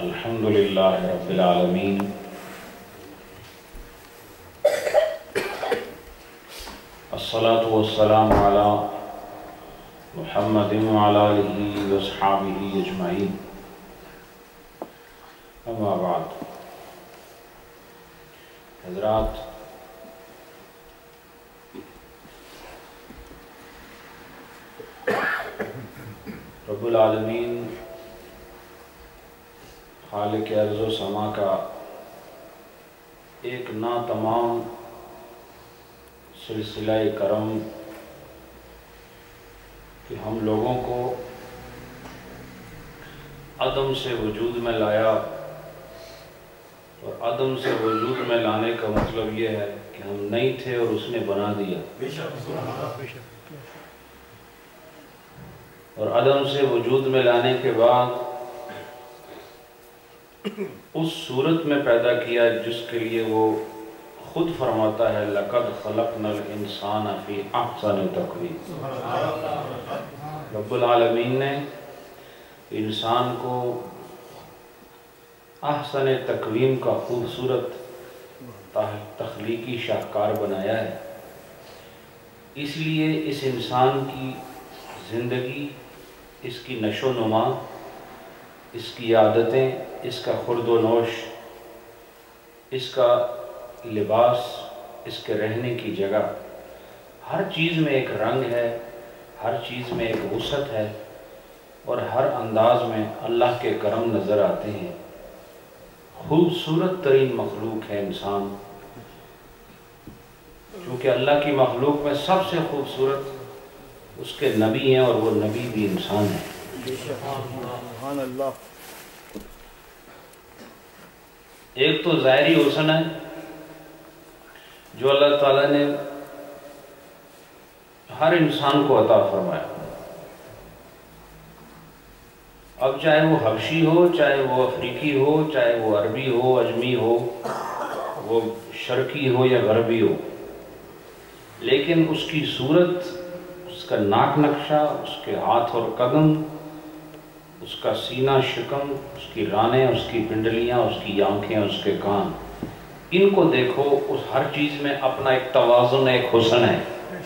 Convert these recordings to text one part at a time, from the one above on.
الحمد للہ رب العالمین الصلاة والسلام علی محمد وعلی آلہ واصحابہ اجمعین اما بعد۔ حضرات، رب العالمین خالق ارض و سما کا ایک ناتمام سلسلہ کرم کہ ہم لوگوں کو عدم سے وجود میں لایا، اور عدم سے وجود میں لانے کا مطلب یہ ہے کہ ہم نہیں تھے اور اس نے بنا دیا، اور عدم سے وجود میں لانے کے بعد اس صورت میں پیدا کیا جس کے لیے وہ خود فرماتا ہے لَقَدْ خَلَقْنَا الْإِنسَانَ فِي أَحْسَنِ تَقْوِيمٍ۔ رب العالمین نے انسان کو احسن تقویم کا خوبصورت تخلیقی شاہکار بنایا ہے۔ اس لیے اس انسان کی زندگی، اس کی نشو و نما، اس کی عادتیں، اس کا خورد و نوش، اس کا لباس، اس کے رہنے کی جگہ، ہر چیز میں ایک رنگ ہے، ہر چیز میں ایک وسعت ہے، اور ہر انداز میں اللہ کے کرم نظر آتے ہیں۔ خوبصورت ترین مخلوق ہے انسان، کیونکہ اللہ کی مخلوق میں سب سے خوبصورت اس کے نبی ہیں، اور وہ نبی بھی انسان ہیں۔ سبحان اللہ۔ ایک تو ظاہری حسن ہے جو اللہ تعالیٰ نے ہر انسان کو عطا فرمایا، اب چاہے وہ حبشی ہو، چاہے وہ افریقی ہو، چاہے وہ عربی ہو، عجمی ہو، وہ شرقی ہو یا غربی ہو، لیکن اس کی صورت، اس کا ناک نقشہ، اس کے ہاتھ اور قدم، اس کا سینہ شکم، اس کی رانیں، اس کی پنڈلیاں، اس کی آنکھیں، اس کے کان، ان کو دیکھو، اس ہر چیز میں اپنا ایک توازن، ایک حسن ہے۔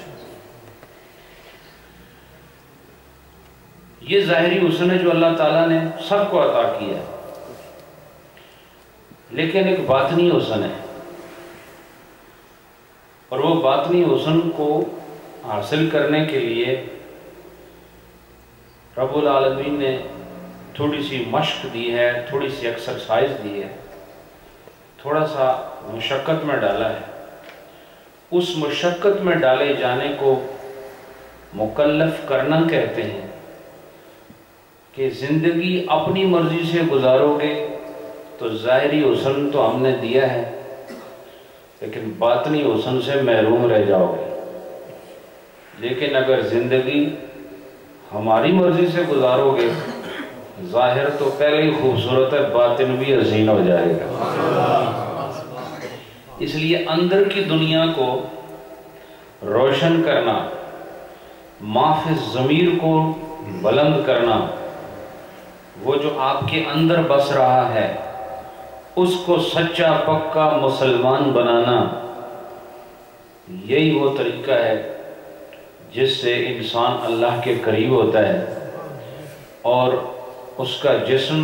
یہ ظاہری حسن ہے جو اللہ تعالیٰ نے سب کو عطا کیا ہے، لیکن ایک باطنی حسن ہے، اور وہ باطنی حسن کو حاصل کرنے کے لیے رب العالمین نے تھوڑی سی مشق دی ہے، تھوڑی سی ایکسرسائز دی ہے، تھوڑا سا مشقت میں ڈالا ہے۔ اس مشقت میں ڈالے جانے کو مکلف کرنا کہتے ہیں، کہ زندگی اپنی مرضی سے گزارو گے تو ظاہری حسن تو ہم نے دیا ہے، لیکن باطنی حسن سے محروم رہ جاؤ گے۔ لیکن اگر زندگی ہماری مرضی سے گزارو گے، ظاہر تو پہلے ہی خوبصورت ہے، باطن بھی حسین ہو جائے گا۔ اس لیے اندر کی دنیا کو روشن کرنا، ما فی الضمیر کو بلند کرنا، وہ جو آپ کے اندر بس رہا ہے اس کو سچا پکا مسلمان بنانا، یہی وہ طریقہ ہے جس سے انسان اللہ کے قریب ہوتا ہے، اور اس کا جسم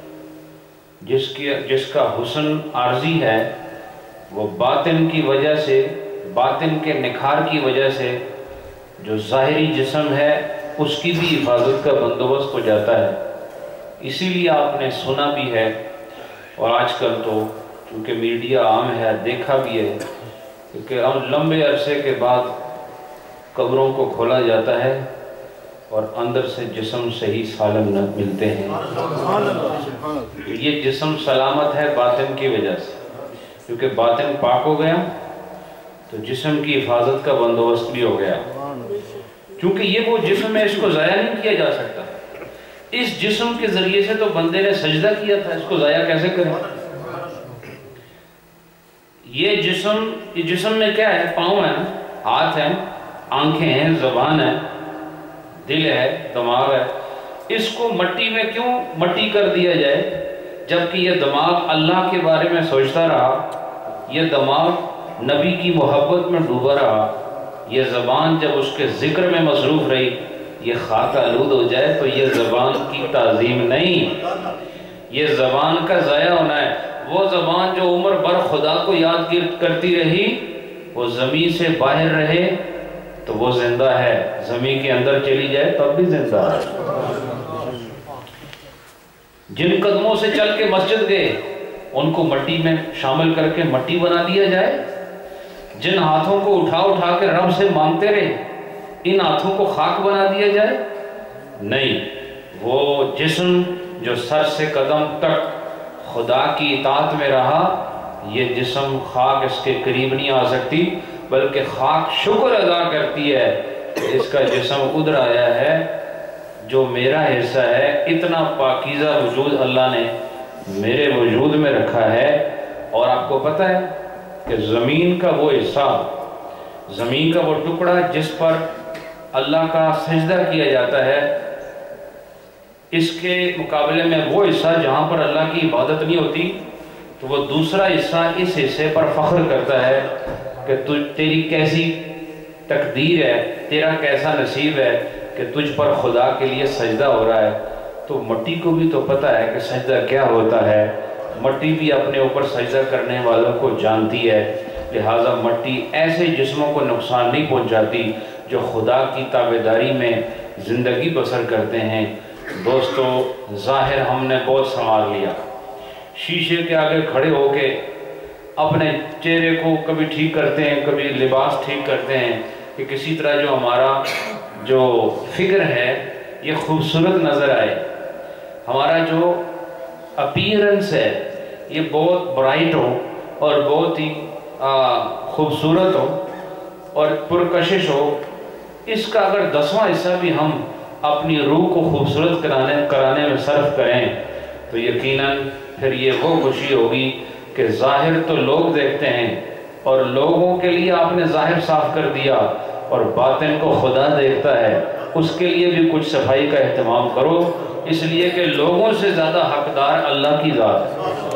جس کا حسن عارضی ہے، وہ باطن کی وجہ سے، باطن کے نکھار کی وجہ سے جو ظاہری جسم ہے اس کی بھی حفاظت کا بندوبست ہو جاتا ہے۔ اسی لیے آپ نے سنا بھی ہے، اور آج کل تو چونکہ میڈیا عام ہے، دیکھا بھی ہے، کیونکہ لمبے عرصے کے بعد قبروں کو کھولا جاتا ہے اور اندر سے جسم صحیح سالم نہ ملتے ہیں۔ یہ جسم سلامت ہے باطن کی وجہ سے، کیونکہ باطن پاک ہو گیا تو جسم کی حفاظت کا بندوبست بھی ہو گیا، کیونکہ یہ وہ جسم ہے، اس کو ضائع نہیں کیا جا سکتا۔ اس جسم کے ذریعے سے تو بندے نے سجدہ کیا تھا، اس کو ضائع کیسے کریں؟ یہ جسم میں کیا ہے؟ پاؤں ہیں، ہاتھ ہیں، آنکھیں ہیں، زبان ہے، دل ہے، دماغ ہے۔ اس کو مٹی میں کیوں مٹی کر دیا جائے جبکہ یہ دماغ اللہ کے بارے میں سوچتا رہا، یہ دماغ نبی کی محبت میں ڈوبا رہا، یہ زبان جب اس کے ذکر میں مصروف رہی، یہ خاک آلود ہو جائے تو یہ زبان کی تعظیم نہیں، یہ زبان کا ضائع ہونا ہے۔ وہ زبان جو عمر بھر خدا کو یاد کرتی رہی، وہ زمین سے باہر رہے تو وہ زندہ ہے، زمین کے اندر چلی جائے تب بھی زندہ ہے۔ جن قدموں سے چل کے مسجد گئے ان کو مٹی میں شامل کر کے مٹی بنا دیا جائے، جن ہاتھوں کو اٹھا کے رب سے مانگتے رہے ان ہاتھوں کو خاک بنا دیا جائے؟ نہیں، وہ جسم جو سر سے قدم تک خدا کی اطاعت میں رہا، یہ جسم خاک اس کے قریب نہیں آ سکتی، بلکہ خاک شکر ادا کرتی ہے کہ اس کا جسم ادھر آیا ہے، جو میرا حصہ ہے۔ اتنا پاکیزہ وجود اللہ نے میرے وجود میں رکھا ہے۔ اور آپ کو پتہ ہے کہ زمین کا وہ حصہ، زمین کا وہ ٹکڑا جس پر اللہ کا سجدہ کیا جاتا ہے، اس کے مقابلے میں وہ حصہ جہاں پر اللہ کی عبادت نہیں ہوتی، تو وہ دوسرا حصہ اس حصے پر فخر کرتا ہے کہ تیری کیسی تقدیر ہے، تیرا کیسا نصیب ہے کہ تجھ پر خدا کے لیے سجدہ ہو رہا ہے۔ تو مٹی کو بھی تو پتہ ہے کہ سجدہ کیا ہوتا ہے، مٹی بھی اپنے اوپر سجدہ کرنے والوں کو جانتی ہے، لہٰذا مٹی ایسے جسموں کو نقصان نہیں پہنچاتی جو خدا کی تابعداری میں زندگی بسر کرتے ہیں۔ دوستو، ظاہر ہم نے بہت سنوار لیا، شیشے کے آگے کھڑے ہو کے اپنے چہرے کو کبھی ٹھیک کرتے ہیں، کبھی لباس ٹھیک کرتے ہیں کہ کسی طرح جو ہمارا جو فگر ہے یہ خوبصورت نظر آئے، ہمارا جو اپیرنس ہے یہ بہت برائٹ ہو اور بہت ہی خوبصورت ہو اور پرکشش ہو۔ اس کا اگر 10واں حصہ بھی ہم اپنی روح کو خوبصورت کرانے میں صرف کریں تو یقیناً پھر یہ وہ خوشی ہوگی کہ ظاہر تو لوگ دیکھتے ہیں اور لوگوں کے لیے آپ نے ظاہر صاف کر دیا اور باطن کو خدا دیکھتا ہے، اس کے لیے بھی کچھ صفائی کا اہتمام کرو، اس لیے کہ لوگوں سے زیادہ حقدار اللہ کی ذات ہے۔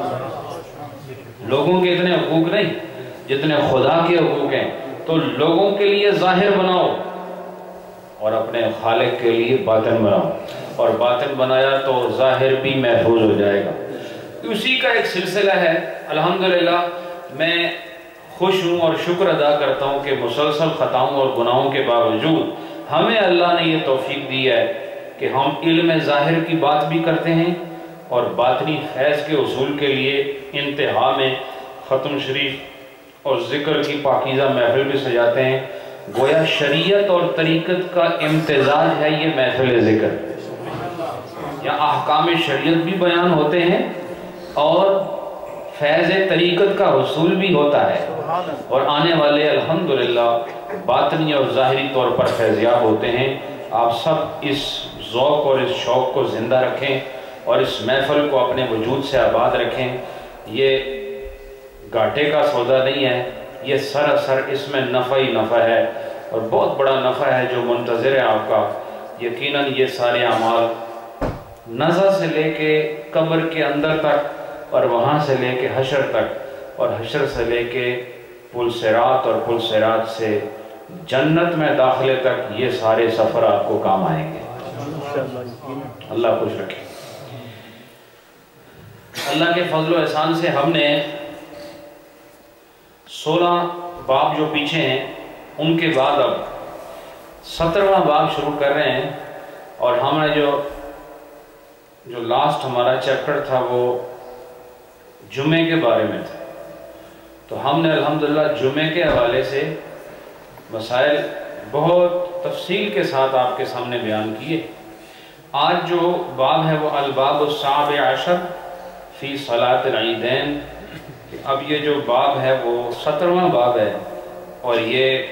لوگوں کے اتنے حقوق نہیں جتنے خدا کے حقوق ہیں، تو لوگوں کے لیے ظاہر بناؤ اور اپنے خالق کے لیے باطن بناؤ، اور باطن بنایا تو ظاہر بھی محفوظ ہو جائے گا۔ اسی کا ایک سلسلہ ہے۔ الحمدللہ میں خوش ہوں اور شکر ادا کرتا ہوں کہ مسلسل خطاؤں اور گناہوں کے باوجود ہمیں اللہ نے یہ توفیق دی ہے کہ ہم علم ظاہر کی بات بھی کرتے ہیں اور باطنی فیض کے حصول کے لیے انتہا میں ختم شریف اور ذکر کی پاکیزہ محفل بھی سجاتے ہیں۔ گویا شریعت اور طریقت کا امتزاج ہے یہ محفل ذکر، یا احکام شریعت بھی بیان ہوتے ہیں اور فیض طریقت کا حصول بھی ہوتا ہے، اور آنے والے الحمدللہ باطنی اور ظاہری طور پر فیضیاب ہوتے ہیں۔ آپ سب اس ذوق اور اس شوق کو زندہ رکھیں اور اس محفل کو اپنے وجود سے آباد رکھیں۔ یہ گھاٹے کا سودا نہیں ہے، یہ سراسر اس میں نفع ہی نفع ہے، اور بہت بڑا نفع ہے جو منتظر ہے آپ کا۔ یقیناً یہ سارے اعمال نزع سے لے کے قبر کے اندر تک، اور وہاں سے لے کے حشر تک، اور حشر سے لے کے پل صراط، اور پل صراط سے جنت میں داخلے تک، یہ سارے سفر آپ کو کام آئیں گے۔ اللہ خوش رکھے۔ اللہ کے فضل و احسان سے ہم نے 16 باب جو پیچھے ہیں ان کے بعد اب 17واں باب شروع کر رہے ہیں، اور ہم نے جو لاسٹ ہمارا چیپٹر تھا وہ جمعے کے بارے میں تھا، تو ہم نے الحمدللہ جمعے کے حوالے سے مسائل بہت تفصیل کے ساتھ آپ کے سامنے بیان کیے۔ آج جو باب ہے وہ الباب السابع عشر فی صلاۃ العیدین، اب یہ جو باب ہے وہ 17واں باب ہے، اور یہ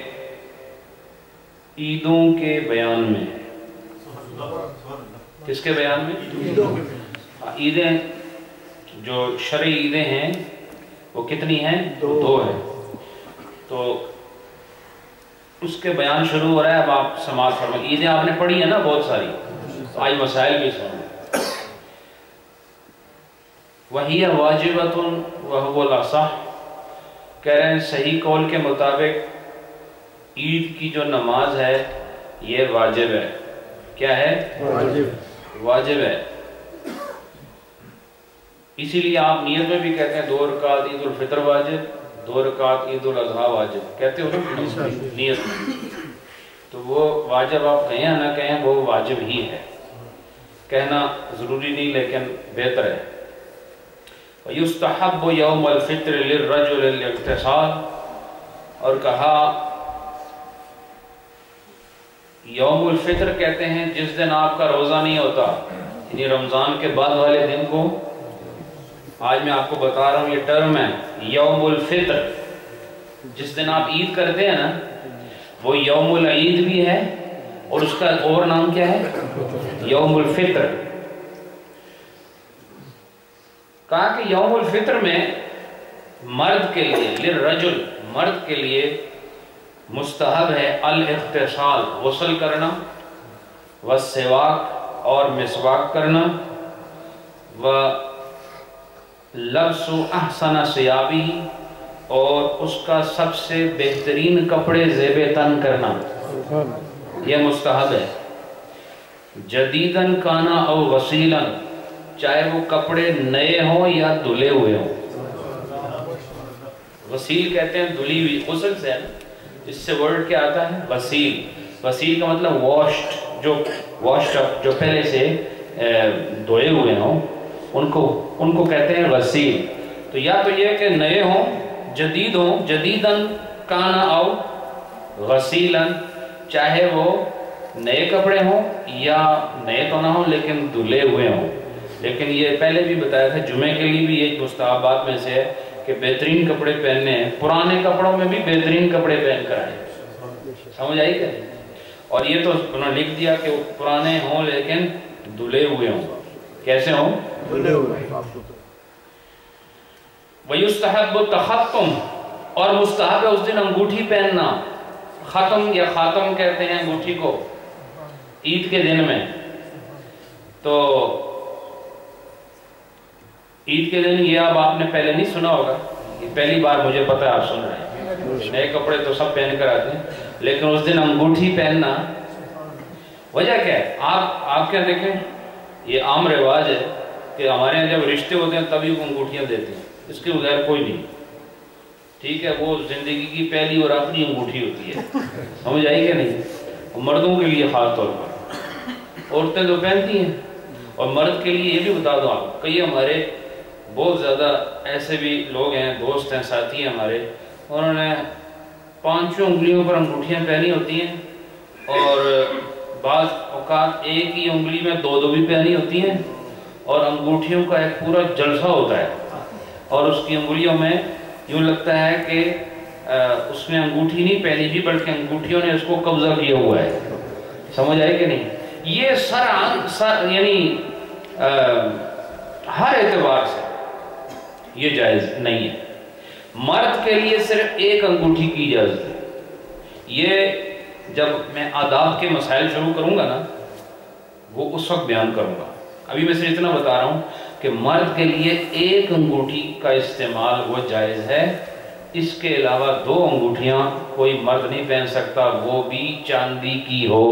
عیدوں کے بیان میں ہے۔ کس کے بیان میں؟ عیدیں جو شرعی عیدیں ہیں وہ کتنی ہیں؟ 2 ہیں، تو اس کے بیان شروع ہو رہا ہے۔ اب آپ سماعت فرمائیں۔ عیدیں آپ نے پڑھی ہیں نا بہت ساری، آج مسائل بھی سنیں۔ وہی واجبۃ وہو الاصح، کہہ رہے ہیں صحیح قول کے مطابق عید کی جو نماز ہے یہ واجب ہے۔ کیا ہے؟ واجب ہے۔ اسی لیے آپ نیت میں بھی کہتے ہیں 2 رکعت عید الفطر واجب، 2 رکعت عید الاضحیٰ واجب، کہتے ہو نا نیت میں؟ تو وہ واجب آپ کہیں یا نہ کہیں وہ واجب ہی ہے، کہنا ضروری نہیں لیکن بہتر ہے۔ وَيُسْتَحَبُّ يَوْمَ الْفِطْرِ لِلرَّجُلِ الْاِغْتِسَالِ، اور کہا یوم الفطر کہتے ہیں جس دن آپ کا روزہ نہیں ہوتا، یعنی رمضان کے بعد والے دن کو۔ آج میں آپ کو بتا رہا ہوں یہ ٹرم ہے یوم الفطر، جس دن آپ عید کرتے ہیں نا وہ یوم العید بھی ہے اور اس کا اور نام کیا ہے؟ یوم الفطر۔ کہا کہ یوم الفطر میں مرد کے لیے، للرجل، مرد کے لیے مستحب ہے الاغتسال، غسل کرنا، والسواک، اور مسواک کرنا، لبس احسن ثیابہ، اور اس کا سب سے بہترین کپڑے زیب تن کرنا، یہ مستحب ہے۔ جدیدن کانا او غسیلن، چاہے وہ کپڑے نئے ہوں یا دھلے ہوئے ہوں۔ غسیل کہتے ہیں دھلی ہوئی، غسل سے ہے، اس سے ورڈ کیا آتا ہے؟ غسیل۔ غسیل کا مطلب واشڈ، جو واشڈ اپ، جو پہلے سے دھوئے ہوئے ہوں ان کو کہتے ہیں غسیل۔ تو یا تو یہ کہ نئے ہوں، جدید ہوں، جدیدن کانا او غسیلن، چاہے وہ نئے کپڑے ہوں یا نئے تو نہ ہوں لیکن دھلے ہوئے ہوں۔ لیکن یہ پہلے بھی بتایا تھا جمعے کے لیے بھی یہ مستحبات میں سے ہے کہ بہترین کپڑے پہننے ہیں، پرانے کپڑوں میں بھی بہترین کپڑے پہن کر آئیں۔ سمجھ آئی کہ؟ اور یہ تو انہوں نے لکھ دیا کہ وہ پرانے ہوں لیکن دھلے ہوئے ہوں۔ کیسے ہوں؟ دھلے ہوئے۔ وَيُسْتَحَبُّ التَّخَتُّمُ، اور مستحب ہے اس دن انگوٹھی پہننا۔ ختم یا خاتم کہتے ہیں انگوٹھی کو عید کے دن میں۔ تو عید کے دن یہ اب آپ نے پہلے نہیں سنا ہوگا، یہ پہلی بار مجھے پتہ ہے آپ سن رہے ہیں۔ نئے کپڑے تو سب پہن کر آتے ہیں لیکن اس دن انگوٹھی پہننا، وجہ کیا ہے؟ آپ کیا دیکھیں، یہ عام رواج ہے کہ ہمارے یہاں جب رشتے ہوتے ہیں تبھی وہ انگوٹھیاں دیتے ہیں، اس کے بغیر کوئی نہیں۔ ٹھیک ہے، وہ زندگی کی پہلی اور آخری انگوٹھی ہوتی ہے۔ سمجھ آئی کہ نہیں؟ مردوں کے لیے خاص طور پر، عورتیں تو پہنتی ہیں۔ اور مرد کے لیے یہ بھی بتا دو آپ، کئی ہمارے بہت زیادہ ایسے بھی لوگ ہیں، دوست ہیں، ساتھی ہیں ہمارے، انہوں نے 5 انگلیوں پر انگوٹھیاں پہنی ہوتی ہیں، اور بعض اوقات ایک ہی انگلی میں 2 بھی پہنی ہوتی ہیں، اور انگوٹھیوں کا ایک پورا جلسہ ہوتا ہے، اور اس کی انگلیوں میں یوں لگتا ہے کہ اس نے انگوٹھی نہیں پہنی بھی بلکہ انگوٹھیوں نے اس کو قبضہ کیا ہوا ہے۔ سمجھ آئے کہ نہیں؟ یہ سر یعنی ہر اعتبار سے یہ جائز نہیں ہے۔ مرد کے لیے صرف ایک انگوٹھی کی اجازت ہے۔ یہ جب میں آداب کے مسائل شروع کروں گا نا وہ اس وقت بیان کروں گا، ابھی میں صرف اتنا بتا رہا ہوں کہ مرد کے لیے ایک انگوٹھی کا استعمال وہ جائز ہے، اس کے علاوہ 2 انگوٹھیاں کوئی مرد نہیں پہن سکتا، وہ بھی چاندی کی ہو۔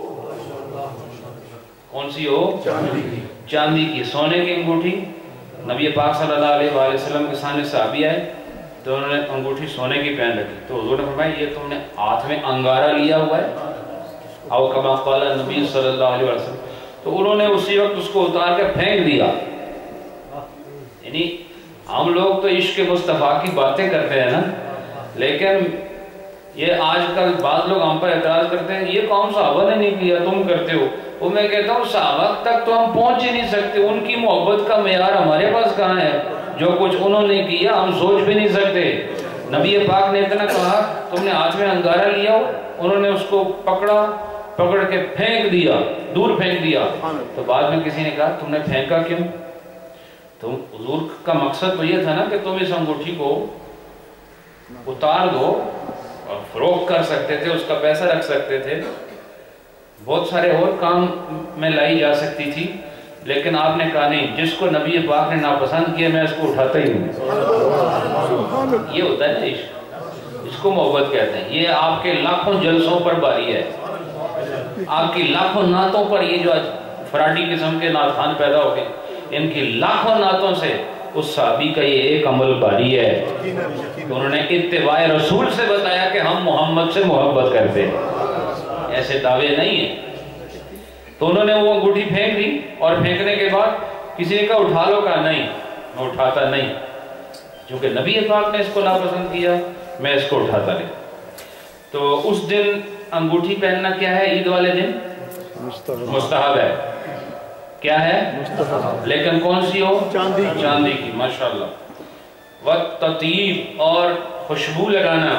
کون سی ہو؟ چاندی کی۔ سونے کی انگوٹھی، نبی پاک صلی اللہ علیہ وآلہ وسلم کے سامنے صحابی آئے تو انہوں نے انگوٹھی سونے کی پہن رکھی، تو حضور نے فرمایا یہ تم نے ہاتھ میں انگارہ لیا ہوا ہے، او کما قال نبی صلی اللہ علیہ وسلم، تو انہوں نے اسی وقت اس کو اتار کے پھینک دیا۔ یعنی ہم لوگ تو عشق مصطفیٰ کی باتیں کرتے ہیں نا، لیکن یہ آج کل بعض لوگ ہم پر اعتراض کرتے ہیں یہ کام صحابہ نے نہیں کیا تم کرتے ہو۔ وہ میں کہتا ہوں صحابہ تک تو ہم پہنچ ہی نہیں سکتے، ان کی محبت کا معیار ہمارے پاس کہاں ہے؟ جو کچھ انہوں نے کیا ہم سوچ بھی نہیں سکتے۔ نبی پاک نے اتنا کہا تم نے ہاتھ میں انگارہ لیا ہو، انہوں نے اس کو پکڑ کے پھینک دیا، دور پھینک دیا۔ تو بعد میں کسی نے کہا تم نے پھینکا کیوں؟ تو حضور کا مقصد تو یہ تھا نا کہ تم اس انگوٹھی کو اتار دو اور فروخت کر سکتے تھے، اس کا پیسہ رکھ سکتے تھے، بہت سارے اور کام میں لائی جا سکتی تھی، لیکن آپ نے کہا نہیں، جس کو نبی پاک نے ناپسند کیا میں اس کو اٹھاتا ہی نہیں۔ یہ ہوتا ہے نا عشق، اس کو محبت کہتے ہیں۔ یہ آپ کے لاکھوں جلسوں پر باری ہے، آپ کی لاکھوں نعتوں پر، یہ جو فراڈی قسم کے نعت خوان پیدا ہو گئے، ان کی لاکھوں نعتوں سے اس صحابی کا یہ ایک عمل باری ہے کہ انہوں نے اتباع رسول سے بتایا کہ ہم محمد سے محبت کرتے ہیں، ایسے دعوے نہیں ہیں۔ تو انہوں نے وہ انگوٹھی پھینک دی، اور پھینکنے کے بعد کسی نے کہا اٹھا لو، کہا نہیں میں اٹھاتا نہیں، چونکہ نبی پاک نے اس کو ناپسند کیا میں اس کو اٹھاتا نہیں۔ تو اس دن انگوٹھی پہننا کیا ہے؟ عید والے دن مستحب ہے، کیا ہے؟ لیکن کون سی ہو؟ چاندی کی، ماشاءاللہ۔ وَالتَّطْیِیب، اور خوشبو لگانا،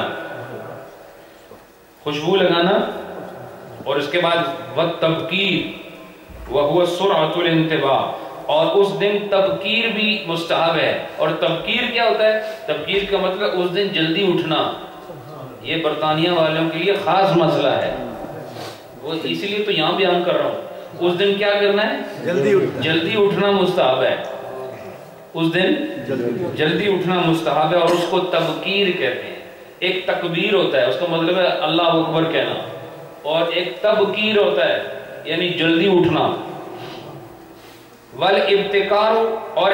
خوشبو لگانا، اور اس کے بعد وَالتَّبْکِیر وَهُوَ سُرْعَةُ الْانْتِبَاهِ، اور اس دن تبکیر بھی مستحب ہے۔ اور تبکیر کیا ہوتا ہے؟ تبکیر کا مطلب اس دن جلدی اٹھنا۔ یہ برطانیہ والوں کے لیے خاص مسئلہ ہے، وہ اسی لیے تو یہاں بیان کر رہا ہوں۔ اس دن کیا کرنا ہے؟ جلدی اٹھنا مستحب ہے، اس دن جلدی اٹھنا مستحب ہے، اور اس کو تبکیر کہتے ہیں۔ ایک تکبیر ہوتا ہے، اس کا مطلب ہے اللہ اکبر کہنا، اور ایک تبکیر ہوتا ہے یعنی جلدی اٹھنا۔ والابتکار، اور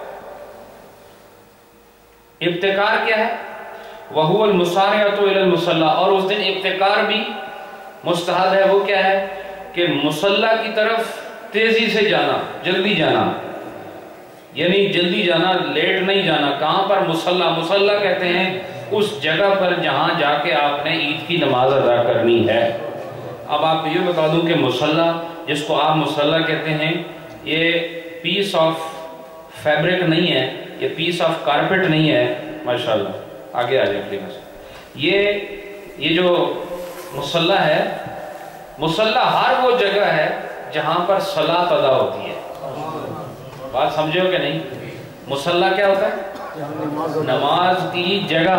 ابتکار کیا ہے؟ وَهُوَ الْمُسَارِعَةُ إِلَى الْمُصَلَّى، اور اس دن ابتکار بھی مستحب ہے۔ وہ کیا ہے؟ کہ مصلی کی طرف تیزی سے جانا، جلدی جانا، یعنی جلدی جانا، لیٹ نہیں جانا۔ کہاں پر؟ مصلی، مصلی کہتے ہیں اس جگہ پر جہاں جا کے آپ نے عید کی نماز ادا کرنی ہے۔ اب آپ یہ بتا دوں کہ مصلی، جس کو آپ مصلی کہتے ہیں، یہ پیس آف فیبرک نہیں ہے، یہ پیس آف کارپٹ نہیں ہے، ماشاءاللہ۔ آگے آ جائے یہ جو مصلی ہے، مصلی ہر وہ جگہ ہے جہاں پر صلاۃ ادا ہوتی ہے۔ بات سمجھے ہو کہ نہیں؟ مصلی کیا ہوتا ہے؟ نماز کی جگہ،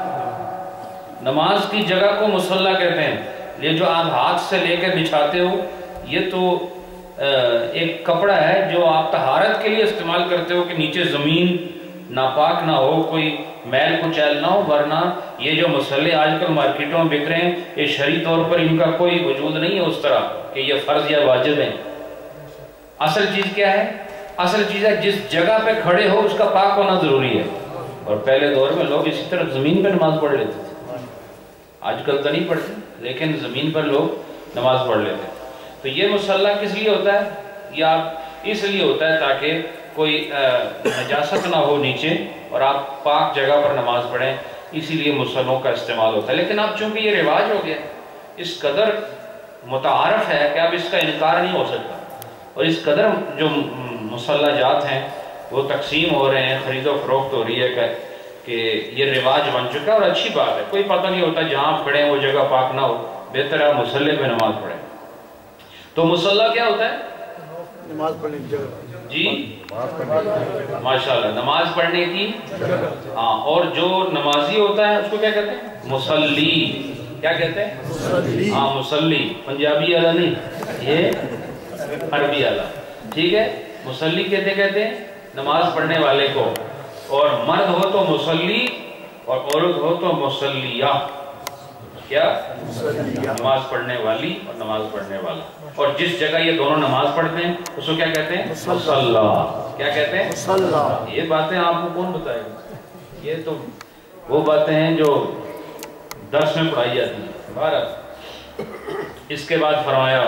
نماز کی جگہ کو مصلی کہتے ہیں۔ یہ جو آپ ہاتھ سے لے کے بچھاتے ہو، یہ تو ایک کپڑا ہے جو آپ طہارت کے لیے استعمال کرتے ہو کہ نیچے زمین ناپاک نہ ہو، کوئی میل کچیل نہ ہو، ورنہ یہ جو مصلی آج کل مارکیٹوں میں بک رہے ہیں، یہ شرعی طور پر ان کا کوئی وجود نہیں ہے اس طرح کہ یہ فرض یا واجب ہیں۔ اصل چیز کیا ہے؟ اصل چیز ہے جس جگہ پہ کھڑے ہو اس کا پاک ہونا ضروری ہے۔ اور پہلے دور میں لوگ اسی طرح زمین پہ نماز پڑھ لیتے تھے، آج کل تو نہیں پڑھتے، لیکن زمین پر لوگ نماز پڑھ لیتے۔ تو یہ مصلی کس لیے ہوتا ہے؟ یا اس لیے ہوتا ہے تاکہ کوئی نجاست نہ ہو نیچے اور آپ پاک جگہ پر نماز پڑھیں، اسی لیے مصلوں کا استعمال ہوتا ہے۔ لیکن اب چونکہ یہ رواج ہو گیا، اس قدر متعارف ہے کہ اب اس کا انکار نہیں ہو سکتا، اور اس قدر جو مصلی جات ہیں وہ تقسیم ہو رہے ہیں، خرید و فروخت ہو رہی ہے کہ یہ رواج بن چکا ہے، اور اچھی بات ہے۔ کوئی پتہ نہیں ہوتا جہاں پڑھیں وہ جگہ پاک نہ ہو، بہتر ہے مصلی پہ نماز پڑھیں۔ تو مصلی کیا ہوتا ہے؟ نماز پڑھنے کی جگہ، جی ماشاءاللہ، نماز پڑھنے کی، ہاں۔ اور جو نمازی ہوتا ہے اس کو کیا کہتے ہیں؟ مصلی۔ کیا کہتے ہیں؟ ہاں مصلی، پنجابی والا نہیں، یہ عربی والا، ٹھیک ہے۔ مصلی کہتے ہیں نماز پڑھنے والے کو، اور مرد ہو تو مصلی اور عورت ہو تو مصلیہ۔ کیا؟ نماز پڑھنے والی اور نماز پڑھنے والا۔ اور جس جگہ یہ دونوں نماز پڑھتے ہیں اس کو کیا کہتے ہیں؟ مصلی۔ کیا کہتے ہیں؟ مصلی۔ یہ باتیں آپ کو کون بتائے گا؟ یہ تو وہ باتیں ہیں جو درس میں پڑھائی جاتی ہیں۔ بہرحال اس کے بعد فرمایا،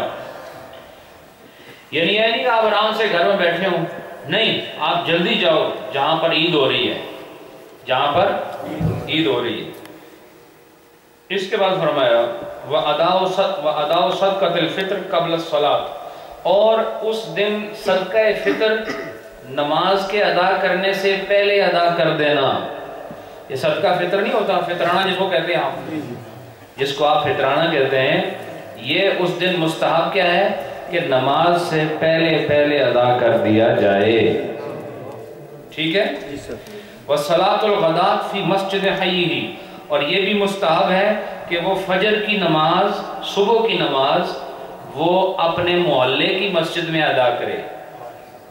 یعنی کہ آپ آرام سے گھر میں بیٹھے ہوں، نہیں، آپ جلدی جاؤ جہاں پر عید ہو رہی ہے، جہاں پر عید ہو رہی ہے۔ اس کے بعد فرمایا وَأَدَاءُ صَدْقَةِ الْفِطْرِ قَبْلَ الصَّلَاةِ، اور اس دن صدقہ فطر نماز کے ادا کرنے سے پہلے ادا کر دینا۔ یہ صدقہ فطر نہیں ہوتا، فطرانہ جس کو کہتے ہیں آپ، جس کو آپ فطرانہ کہتے ہیں، یہ اس دن مستحب کیا ہے کہ نماز سے پہلے ادا کر دیا جائے، ٹھیک ہے۔ وَالصَّلَاةُ الْغَدَاةِ فِي مَسْجِدِ حَيِّهِ، اور یہ بھی مستحب ہے کہ وہ فجر کی نماز، صبح کی نماز وہ اپنے محلے کی مسجد میں ادا کرے۔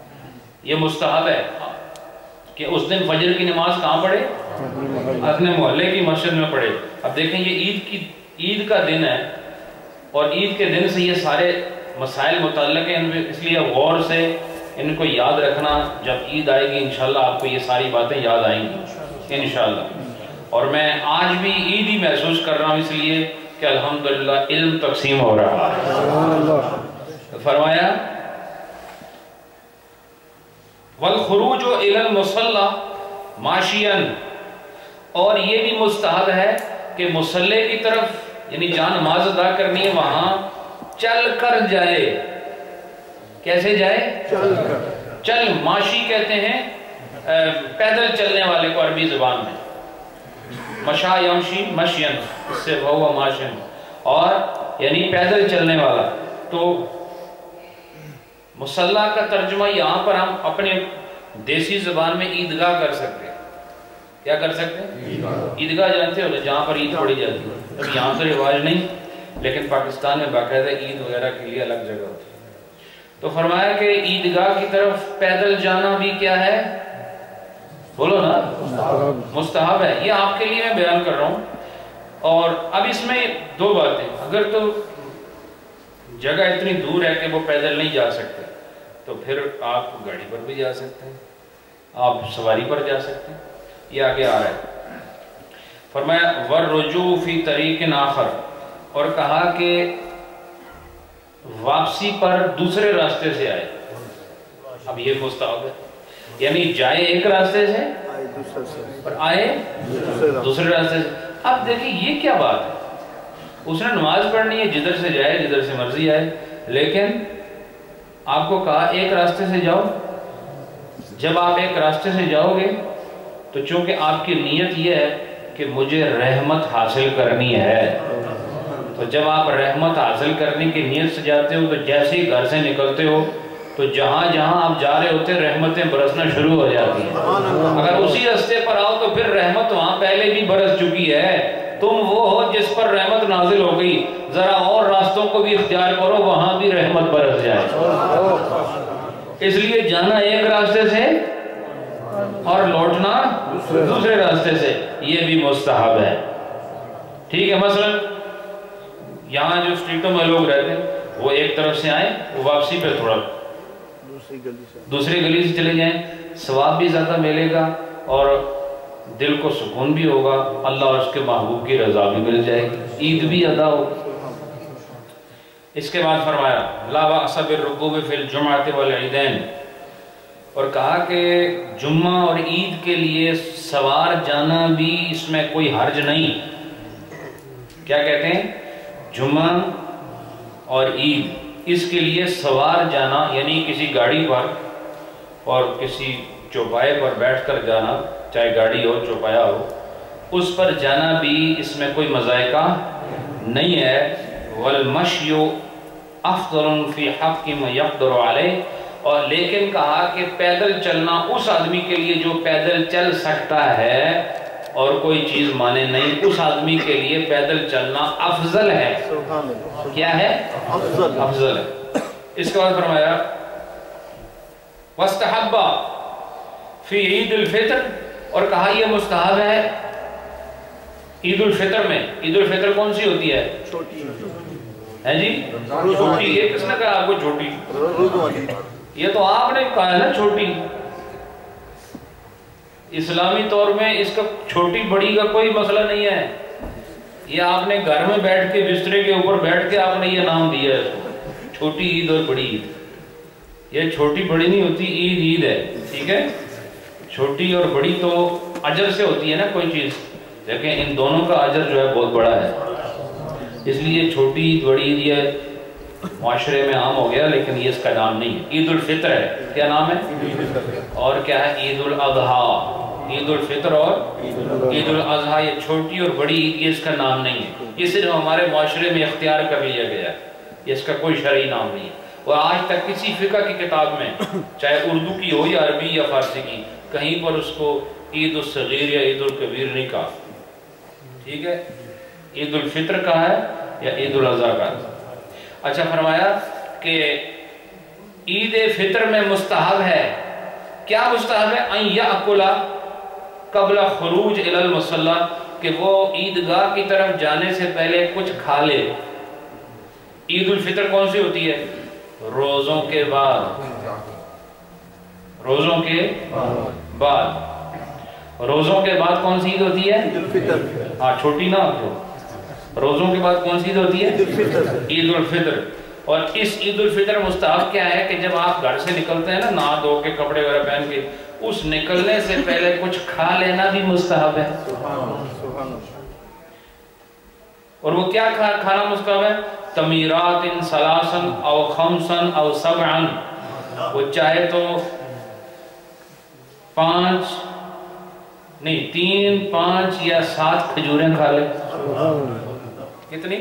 یہ مستحب ہے کہ اس دن فجر کی نماز کہاں پڑھے؟ اپنے محلے کی مسجد میں پڑھے۔ اب دیکھیں یہ عید کا دن ہے، اور عید کے دن سے یہ سارے مسائل متعلق ہیں، اس لیے غور سے ان کو یاد رکھنا، جب عید آئے گی انشاءاللہ آپ کو یہ ساری باتیں یاد آئیں گی انشاءاللہ۔ اور میں آج بھی عید ہی محسوس کر رہا ہوں، اس لیے کہ الحمدللہ علم تقسیم ہو رہا ہے۔ فرمایا والخروج الی المصلی ماشیا، اور یہ بھی مستحب ہے کہ مصلی کی طرف یعنی جہاں نماز ادا کرنی ہے وہاں چل کر جائے۔ کیسے جائے؟ چل کر۔ چل، ماشی کہتے ہیں پیدل چلنے والے کو عربی زبان میں، مشا یمشی مشین، اس سے ہوا ماشین، اور یعنی پیدل چلنے والا۔ تو مصلی کا ترجمہ یہاں پر ہم اپنے دیسی زبان میں عیدگاہ کر سکتے ہیں۔ کیا کر سکتے ہیں؟ عیدگاہ جانتے ہو جہاں پر عید پڑھی جاتی ہے۔ اب یہاں تو رواج نہیں، لیکن پاکستان میں باقاعدہ عید وغیرہ کے لیے الگ جگہ ہوتی ہے۔ تو فرمایا کہ عیدگاہ کی طرف پیدل جانا بھی کیا ہے؟ بولو نا، مستحب ہے۔ یہ آپ کے لیے میں بیان کر رہا ہوں۔ اور اب اس میں دو باتیں، اگر تو جگہ اتنی دور ہے کہ وہ پیدل نہیں جا سکتے تو پھر آپ گاڑی پر بھی جا سکتے ہیں، آپ سواری پر جا سکتے ہیں۔ یہ آگے آ رہا ہے، فرمایا وَالرُّجُوعُ فِي طَرِيقٍ آخر، اور کہا کہ واپسی پر دوسرے راستے سے آئے۔ اب یہ مستحب ہے، یعنی جائے ایک راستے سے اور آئے دوسرے راستے سے۔ اب دیکھیں یہ کیا بات ہے، اس نے نماز پڑھنی ہے، جدھر سے جائے جدھر سے مرضی آئے، لیکن آپ کو کہا ایک راستے سے جاؤ۔ جب آپ ایک راستے سے جاؤ گے تو چونکہ آپ کی نیت یہ ہے کہ مجھے رحمت حاصل کرنی ہے، تو جب آپ رحمت حاصل کرنے کی نیت سے جاتے ہو تو جیسے ہی گھر سے نکلتے ہو تو جہاں جہاں آپ جا رہے ہوتے رحمتیں برسنا شروع ہو جاتی ہیں۔ اگر اسی راستے پر آؤ تو پھر رحمت وہاں پہلے بھی برس چکی ہے، تم وہ ہو جس پر رحمت نازل ہو گئی، ذرا اور راستوں کو بھی اختیار کرو وہاں بھی رحمت برس جائے۔ اس لیے جانا ایک راستے سے اور لوٹنا دوسرے راستے سے، یہ بھی مستحب ہے۔ ٹھیک ہے، مثلا یہاں جو اسٹریٹوں میں لوگ رہتے ہیں وہ ایک طرف سے آئیں، وہ واپسی پہ تھوڑا دوسری گلی سے چلے جائیں، ثواب بھی زیادہ ملے گا اور دل کو سکون بھی ہوگا، اللہ اور اس کے محبوب کی رضا بھی مل جائے گی، عید بھی ادا ہوگی۔ اس کے بعد فرمایا لا بأس بالرکوب فی الجمعۃ والعیدین، اور کہا کہ جمعہ اور عید کے لیے سوار جانا بھی اس میں کوئی حرج نہیں۔ کیا کہتے ہیں؟ جمعہ اور عید، اس کے لیے سوار جانا یعنی کسی گاڑی پر اور کسی چوپائے پر بیٹھ کر جانا، چاہے گاڑی ہو چوپایا ہو، اس پر جانا بھی اس میں کوئی مذائقہ نہیں ہے۔ والمشی افضل فی حق من یقدر علیہ، اور لیکن کہا کہ پیدل چلنا اس آدمی کے لیے جو پیدل چل سکتا ہے اور کوئی چیز مانے نہیں، اس آدمی کے لیے پیدل چلنا افضل ہے۔ کیا ہے؟ افضل ہے۔ اس کے بعد فرمایا واستحب فی عید الفطر، اور کہا یہ مستحب ہے عید الفطر میں۔ عید الفطر کون سی ہوتی ہے؟ چھوٹی ہے جی چھوٹی۔ یہ کس نے کہا آپ کو چھوٹی؟ یہ تو آپ نے کہا ہے نا چھوٹی۔ اسلامی طور میں اس کا چھوٹی بڑی کا کوئی مسئلہ نہیں ہے، یہ آپ نے گھر میں بیٹھ کے بسترے کے اوپر بیٹھ کے آپ نے یہ نام دیا ہے، چھوٹی عید اور بڑی عید۔ یہ چھوٹی بڑی نہیں ہوتی، عید عید ہے، ٹھیک ہے۔ چھوٹی اور بڑی تو اجر سے ہوتی ہے نا کوئی چیز، لیکن ان دونوں کا اجر جو ہے بہت بڑا ہے، اس لیے چھوٹی عید بڑی عید یہ معاشرے میں عام ہو گیا، لیکن یہ اس کا نام نہیں ہے۔ عید الفطر ہے، کیا نام ہے؟ اور کیا ہے؟ عید الاضحیٰ۔ عید الفطر اور عید الاضحیٰ، یہ چھوٹی اور بڑی عید، یہ اس کا نام نہیں ہے، یہ صرف ہمارے معاشرے میں اختیار کر لیا گیا ہے، یہ اس کا کوئی شرعی نام نہیں ہے۔ اور آج تک کسی فقہ کی کتاب میں، چاہے اردو کی ہو یا عربی یا فارسی کی، کہیں پر اس کو عید الصغیر یا عید الکبیر نہیں کہا، ٹھیک ہے۔ عید الفطر کہا ہے یا عید الاضحیٰ کہا ہے۔ اچھا، فرمایا کہ عید فطر میں مستحب ہے کیا مستحب ہے؟ ان یأکل قبل خروج الی المصلی، کہ وہ عیدگاہ کی طرف جانے سے پہلے کچھ کھا لے۔ عید الفطر کون سی ہوتی ہے؟ روزوں کے بعد، روزوں کے بعد، روزوں کے بعد کون سی عید ہوتی ہے؟ عید الفطر۔ ہاں چھوٹی نہ ہو، روزوں کے بعد کون سی عید ہوتی ہے؟ عید الفطر۔ اور اس عید الفطر مستحب کیا ہے کہ جب آپ گھر سے نکلتے ہیں نا، نہا دھو کے کپڑے وغیرہ پہن کے، اس نکلنے سے پہلے کچھ کھا لینا بھی مستحب ہے۔ اور وہ کیا کھانا مستحب ہے؟ تمیرات ثلاثن او خمسن او سبعن، وہ چاہے تو 3 5 یا 7 کھجوریں کھا لے۔ کتنی؟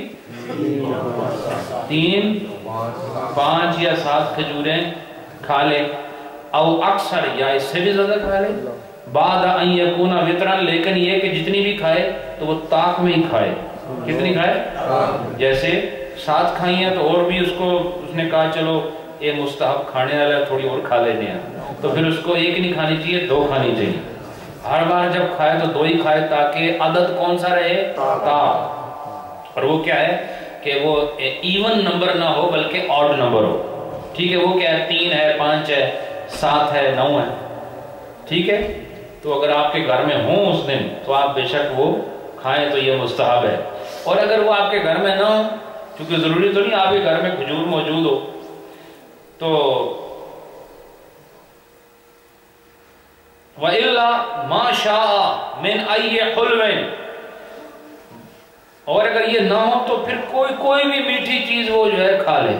3 5 یا 7 کھجوریں کھا لے، او اکثر یا اس سے بھی زیادہ کھا لے، بعد ان یکون وطرن، لیکن یہ کہ جتنی بھی کھائے تو وہ طاق میں ہی کھائے۔ کتنی کھائے؟ جیسے 7 کھائی ہیں تو اور بھی اس نے کہا چلو یہ مستحب کھانے والا ہے، تھوڑی اور کھا لینے ہیں، تو پھر اس کو 1 نہیں کھانی چاہیے، 2 کھانی چاہیے۔ ہر بار جب کھائے تو 2 ہی کھائے، تاکہ عدد کون سا رہے؟ طاق۔ اور وہ کیا ہے کہ وہ ایون نمبر نہ ہو بلکہ آڈ نمبر ہو۔ ٹھیک ہے، وہ کیا ہے؟ 3 ہے، 5 ہے، 7 ہے، 9 ہے۔ ٹھیک ہے، تو اگر آپ کے گھر میں ہوں اس دن تو آپ بے شک وہ کھائیں، تو یہ مستحب ہے۔ اور اگر وہ آپ کے گھر میں نہ ہو، کیونکہ ضروری تو نہیں آپ کے گھر میں کھجور موجود ہو، تو وَإِلَّا مَا شَاءَ مِنْ أَيِّ حُلْوٍ، اور اگر یہ نہ ہو تو پھر کوئی بھی میٹھی چیز وہ جو ہے کھا لے۔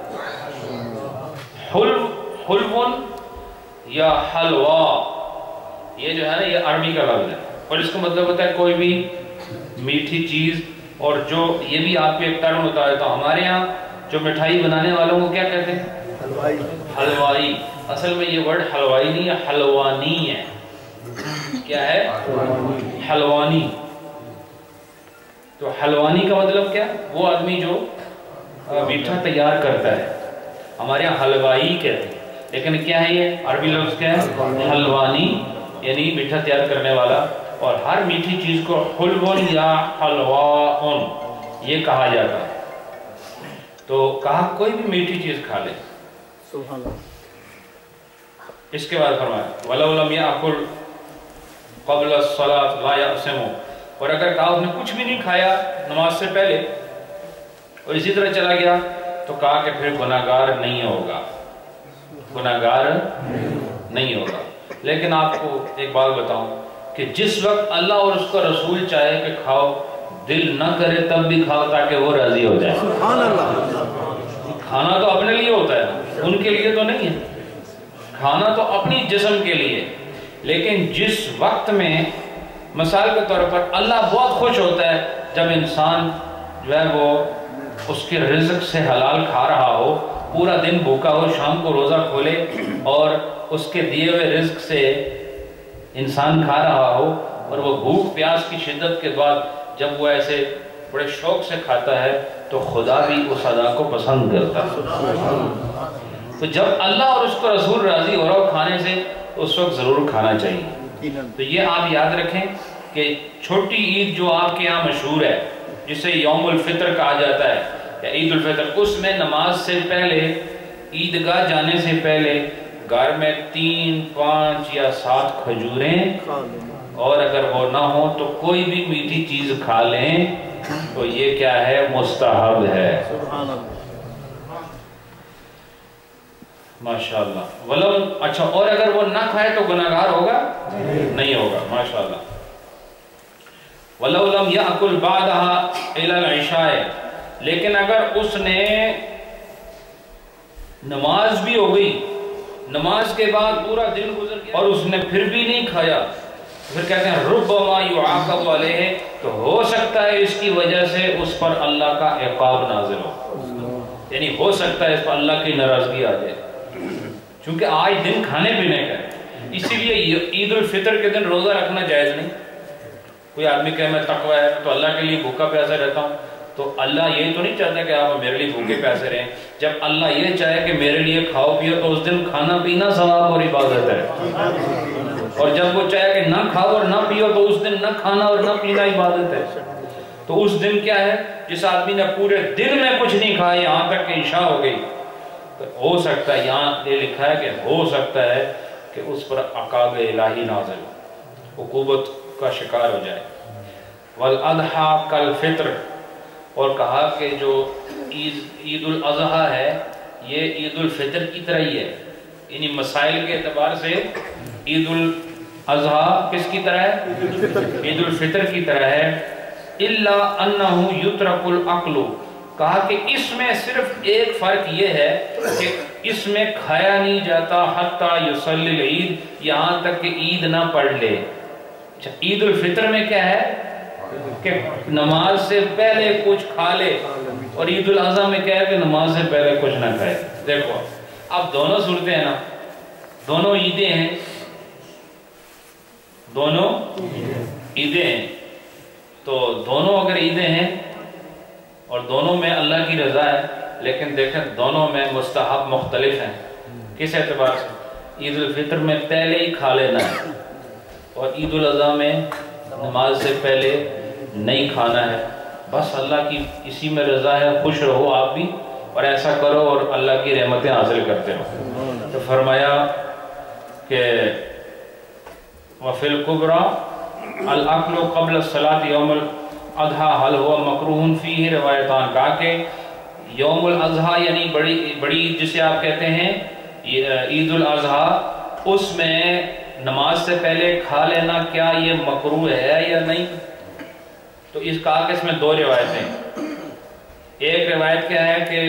حلون یا حلوہ، یہ جو ہے نا یہ عربی کا لفظ ہے، اور اس کا مطلب ہوتا ہے کوئی بھی میٹھی چیز۔ اور جو یہ بھی آپ کے ایک ٹرم ہوتا ہے، تو ہمارے ہاں جو مٹھائی بنانے والوں کو کیا کہتے ہیں؟ حلوائی۔ حلوائی۔ اصل میں یہ ورڈ حلوائی نہیں ہے، حلوانی ہے۔ کیا ہے؟ حلوانی۔ تو حلوانی کا مطلب کیا؟ وہ آدمی جو میٹھا تیار کرتا ہے۔ ہمارے یہاں حلوائی کہتے ہیں، لیکن کیا ہے یہ عربی لفظ کیا ہے؟ حلوانی، یعنی میٹھا تیار کرنے والا۔ اور ہر میٹھی چیز کو حلون یا حلواون یہ کہا جاتا ہے۔ تو کہا کوئی بھی میٹھی چیز کھا لے۔ سبحان اللہ۔ اس کے بعد فرمایا وَلَوْ لَمْ يَأْكُلْ قَبْلَ الصَّلَاةِ لَا يَأْثِمُ، اور اگر کہا اس نے کچھ بھی نہیں کھایا نماز سے پہلے اور اسی طرح چلا گیا، تو کہا کہ پھر گناہگار نہیں ہوگا، گناہگار نہیں ہوگا۔ لیکن آپ کو ایک بات بتاؤں کہ جس وقت اللہ اور اس کا رسول چاہے کہ کھاؤ، دل نہ کرے تب بھی کھاؤ تاکہ وہ راضی ہو جائے۔ سبحان اللہ۔ کھانا تو اپنے لیے ہوتا ہے، ان کے لیے تو نہیں ہے۔ کھانا تو اپنی جسم کے لیے، لیکن جس وقت میں مثال کے طور پر اللہ بہت خوش ہوتا ہے جب انسان جو ہے وہ اس کے رزق سے حلال کھا رہا ہو، پورا دن بھوکا ہو، شام کو روزہ کھولے اور اس کے دیے ہوئے رزق سے انسان کھا رہا ہو، اور وہ بھوک پیاس کی شدت کے بعد جب وہ ایسے بڑے شوق سے کھاتا ہے تو خدا بھی اس ادا کو پسند کرتا ہے۔ تو جب اللہ اور اس کو رسول راضی ہو رہا ہو کھانے سے تو اس وقت ضرور کھانا چاہیے۔ تو یہ آپ یاد رکھیں کہ چھوٹی عید جو آپ کے یہاں مشہور ہے، جسے یوم الفطر کہا جاتا ہے یا عید الفطر، اس میں نماز سے پہلے، عیدگاہ جانے سے پہلے گھر میں 3 5 یا 7 کھجوریں، اور اگر وہ نہ ہو تو کوئی بھی میٹھی چیز کھا لیں، تو یہ کیا ہے؟ مستحب ہے۔ سبحان اللہ۔ ماشاءاللہ۔ ولو، اچھا، اور اگر وہ نہ کھائے تو گناہگار ہوگا؟ نہیں ہوگا۔ ماشاءاللہ۔ وَلَوْ لَمْ يَأْكُلْ بَعْدَهَا إِلَى الْعِشَاءِ، لیکن اگر اس نے نماز بھی ہو گئی، نماز کے بعد پورا دن گزر گیا اور اس نے پھر بھی نہیں کھایا، پھر کہتے ہیں رُبَّمَا يُعَاقَبُ عَلَيْهِ، تو ہو سکتا ہے اس کی وجہ سے اس پر اللہ کا عقاب نازل ہو، یعنی ہو سکتا ہے اس پر اللہ کی ناراضگی آ جائے، چونکہ آج دن کھانے پینے کا ہے۔ اسی لیے عید الفطر کے دن روزہ رکھنا جائز نہیں۔ کوئی آدمی کہے میں تقوی ہے تو اللہ کے لیے بھوکا پیاسا رہتا ہوں، تو اللہ یہ تو نہیں چاہتا کہ آپ میرے لیے بھوکے پیسے رہیں. جب اللہ یہ چاہے کہ میرے لیے کھاؤ پیو تو اس دن کھانا پینا ثواب اور عبادت ہے. اور جب وہ چاہے کہ نہ کھاؤ اور نہ پیو تو اس دن نہ کھانا اور نہ پینا عبادت ہے. تو اس دن کیا ہے؟ جس آدمی نے پورے دن میں کچھ نہیں کھایا یہاں تک کہ عشاء ہو گئی، تو ہو سکتا ہے، یہاں یہ لکھا ہے کہ ہو سکتا ہے کہ اس پر عقاب الہی نازل ہو، عقوبت کا شکار ہو جائے. والاضحیٰ کالفطر، اور کہا کہ جو عید الاضحیٰ ہے یہ عید الفطر کی طرح ہی ہے. یعنی مسائل کے اعتبار سے عید الاضحیٰ کس کی طرح ہے؟ عید الفطر کی طرح ہے. الا انہ یترک العقل، کہا کہ اس میں صرف ایک فرق یہ ہے کہ اس میں کھایا نہیں جاتا حتی یصلی العید، یہاں تک کہ عید نہ پڑھ لے. عید الفطر میں کیا ہے کہ نماز سے پہلے کچھ کھا لے، اور عید الاضحیٰ میں کیا ہے کہ نماز سے پہلے کچھ نہ کھائے. دیکھو اب دونوں صورتیں ہیں نا، دونوں عیدیں ہیں، دونوں عیدیں ہیں. تو دونوں اگر عیدیں ہیں اور دونوں میں اللہ کی رضا ہے، لیکن دیکھیں دونوں میں مستحب مختلف ہیں. کس اعتبار سے؟ عید الفطر میں پہلے ہی کھا لینا ہے، اور عید الاضحیٰ میں نماز سے پہلے نہیں کھانا ہے. بس اللہ کی اسی میں رضا ہے، خوش رہو آپ بھی اور ایسا کرو اور اللہ کی رحمتیں حاصل کرتے رہو. تو فرمایا کہ وفی الکبریٰ الاکل قبل الصلاۃ یوم الاضحیٰ حل ہوا مکروہ فیہ روایتان، کہا کہ یوم الاضحیٰ یعنی بڑی عید جسے آپ کہتے ہیں عید الاضحیٰ، اس میں نماز سے پہلے کھا لینا کیا یہ مکروہ ہے یا نہیں؟ تو اس کہا کہ اس میں دو روایتیں، ایک روایت کیا ہے کہ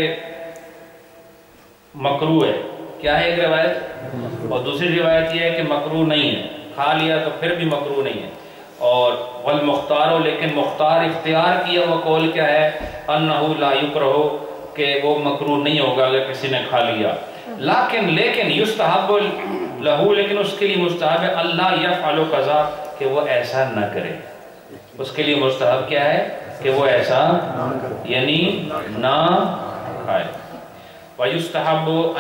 مکروہ ہے، کیا ہے ایک روایت، اور دوسری روایت یہ ہے کہ مکروہ نہیں ہے، کھا لیا تو پھر بھی مکروہ نہیں ہے. اور والمختار، لیکن مختار اختیار کیا وہ قول کیا ہے، انہ لا یکرہ، کہ وہ مکروہ نہیں ہوگا اگر کسی نے کھا لیا. لیکن یستحب لہو، لیکن اس کے لیے مستحب ہے اللہ یفعل قضا، کہ وہ ایسا نہ کرے. اس کے لیے مستحب کیا ہے کہ وہ ایسا یعنی نہ کھائے. وَيُسْتَحَبُّ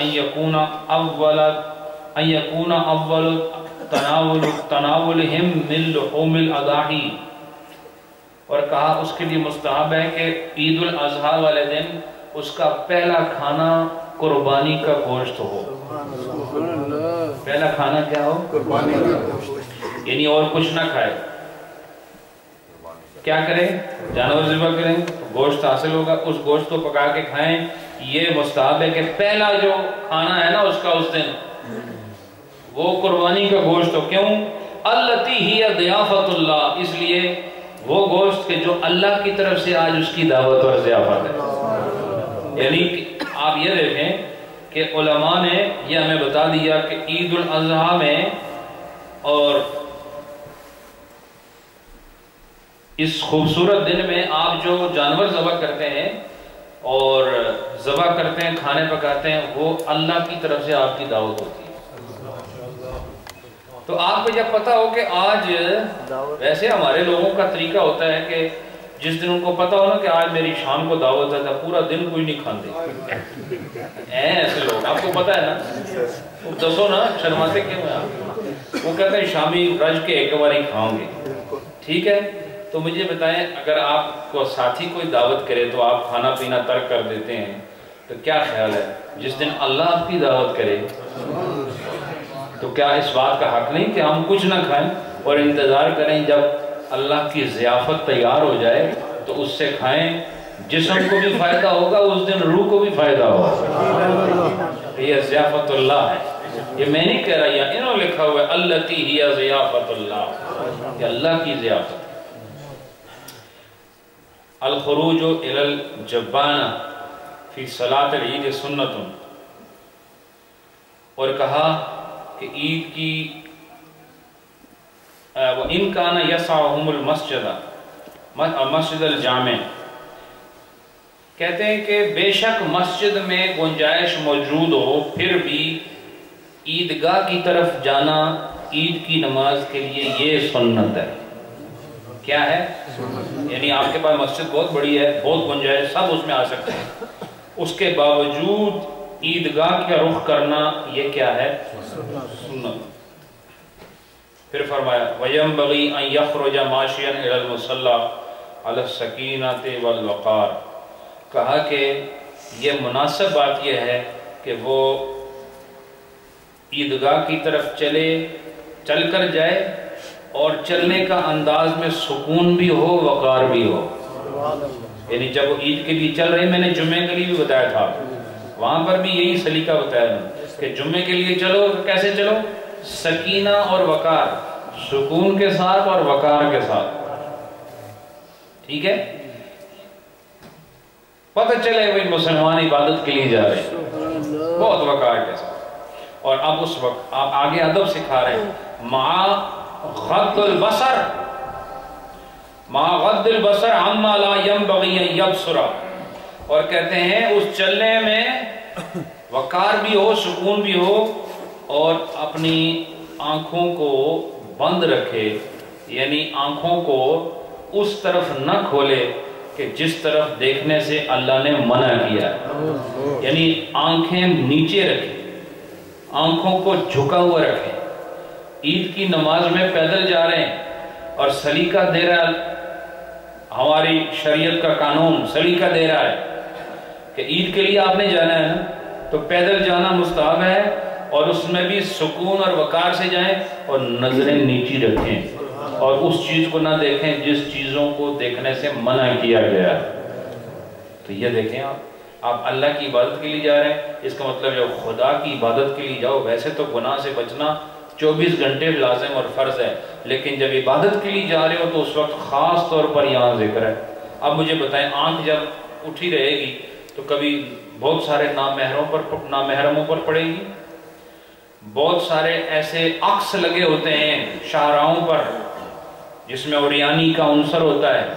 أَن يَكُونَ أَوَّلُ تناولہم من لحوم الاضاحی، اور کہا اس کے لیے مستحب ہے کہ عید الاضحیٰ والے دن اس کا پہلا کھانا قربانی کا گوشت ہو. پہلا کھانا کیا ہو؟ قربانی کا گوشت، یعنی اور کچھ نہ کھائے. کیا کریں؟ جانور ذبح کریں، گوشت حاصل ہوگا، اس گوشت کو پکا کے کھائیں. یہ مستحب ہے کہ پہلا جو کھانا ہے نا اس کا اس دن وہ قربانی کا گوشت ہو. کیوں؟ التی ہی ضیافت اللہ، اس لیے وہ گوشت کہ جو اللہ کی طرف سے آج اس کی دعوت اور ضیافت ہے. یعنی آپ یہ دیکھیں کہ علماء نے یہ ہمیں بتا دیا کہ عید الاضحیٰ میں اور اس خوبصورت دن میں آپ جو جانور ذبح کرتے ہیں اور ذبح کرتے ہیں، کھانے پکاتے ہیں، وہ اللہ کی طرف سے آپ کی دعوت ہوتی ہے. تو آپ کو جب پتا ہو کہ آج، ویسے ہمارے لوگوں کا طریقہ ہوتا ہے کہ جس دن ان کو پتا ہو نا کہ آج میری شام کو دعوت ہے، پورا دن کوئی نہیں کھاتے. ایسے لوگ آپ کو پتا ہے نا، دسو نا شرماتے کیوں ہیں آپ؟ وہ کہتے ہیں شامی رج کے ایک بار ہی کھاؤں گے. ٹھیک ہے، تو مجھے بتائیں اگر آپ کو ساتھی کوئی دعوت کرے تو آپ کھانا پینا ترک کر دیتے ہیں، تو کیا خیال ہے جس دن اللہ آپ کی دعوت کرے تو کیا اس بات کا حق نہیں کہ ہم کچھ نہ کھائیں اور انتظار کریں جب اللہ کی ضیافت تیار ہو جائے تو اس سے کھائیں؟ جسم کو بھی فائدہ ہوگا، اس دن روح کو بھی فائدہ ہوگا. یہ ضیافت اللہ ہے، یہ میں نہیں کہہ رہا، یا انہوں لکھا ہوا ہے التی ہی ضیافت اللہ، کہ اللہ کی ضیافت. الخروج الی الجبانہ فی صلاۃ العید سنت، اور کہا کہ عید کی وَإِن كَانَ يَسْعُهُمُ الْمَسْجِدَ مسجد الجامع، کہتے ہیں کہ بے شک مسجد میں گنجائش موجود ہو پھر بھی عیدگاہ کی طرف جانا عید کی نماز کے لیے یہ سنت ہے. کیا ہے؟ یعنی آپ کے پاس مسجد بہت بڑی ہے، بہت گنجائش، سب اس میں آ سکتے ہیں، اس کے باوجود عیدگاہ کا رخ کرنا یہ کیا ہے؟ سنت۔ پھر فرمایا وَيَنبَغِي أَن يَخْرُجَ مَاشِيًا إِلَى الْمُصَلَّى عَلَى السَّكِينَةِ وَالْوَقَارِ، کہا کہ یہ مناسب بات یہ ہے کہ وہ عیدگاہ کی طرف چل کر جائے اور چلنے کا انداز میں سکون بھی ہو، وقار بھی ہو۔ یعنی جب وہ عید کے لیے چل رہے، میں نے جمعے کے لیے بھی بتایا تھا، وہاں پر بھی یہی سلیقہ بتایا کہ جمعے کے لیے چلو، کیسے چلو؟ سکینہ اور وقار، سکون کے ساتھ اور وقار کے ساتھ، ٹھیک ہے؟ پتہ چلے وہی مسلمان عبادت کے لیے جا رہے ہیں بہت وقار کے ساتھ۔ اور اب اس وقت آپ آگے ادب سکھا رہے ہیں، مع غض البصر، مع غض البصر عما لا ينبغي ان يبصر، اور کہتے ہیں اس چلنے میں وقار بھی ہو، سکون بھی ہو، اور اپنی آنکھوں کو بند رکھے، یعنی آنکھوں کو اس طرف نہ کھولے کہ جس طرف دیکھنے سے اللہ نے منع کیا، یعنی آنکھیں نیچے رکھے، آنکھوں کو جھکا ہوا رکھے۔ عید کی نماز میں پیدل جا رہے ہیں اور سلیقہ دے رہا ہے، ہماری شریعت کا قانون سلیقہ دے رہا ہے کہ عید کے لیے آپ نے جانا ہے نا، تو پیدل جانا مستحب ہے، اور اس میں بھی سکون اور وقار سے جائیں اور نظریں نیچی رکھیں اور اس چیز کو نہ دیکھیں جس چیزوں کو دیکھنے سے منع کیا گیا ہے۔ تو یہ دیکھیں آپ اللہ کی عبادت کے لیے جا رہے ہیں، اس کا مطلب جو خدا کی عبادت کے لیے جاؤ، ویسے تو گناہ سے بچنا 24 گھنٹے لازم اور فرض ہے، لیکن جب عبادت کے لیے جا رہے ہو تو اس وقت خاص طور پر یہاں ذکر ہے۔ اب مجھے بتائیں، آنکھ جب اٹھی رہے گی تو کبھی بہت سارے نامحرموں پر پڑے گی، بہت سارے ایسے عکس لگے ہوتے ہیں شاہراہوں پر جس میں اوریانی کا عنصر ہوتا ہے،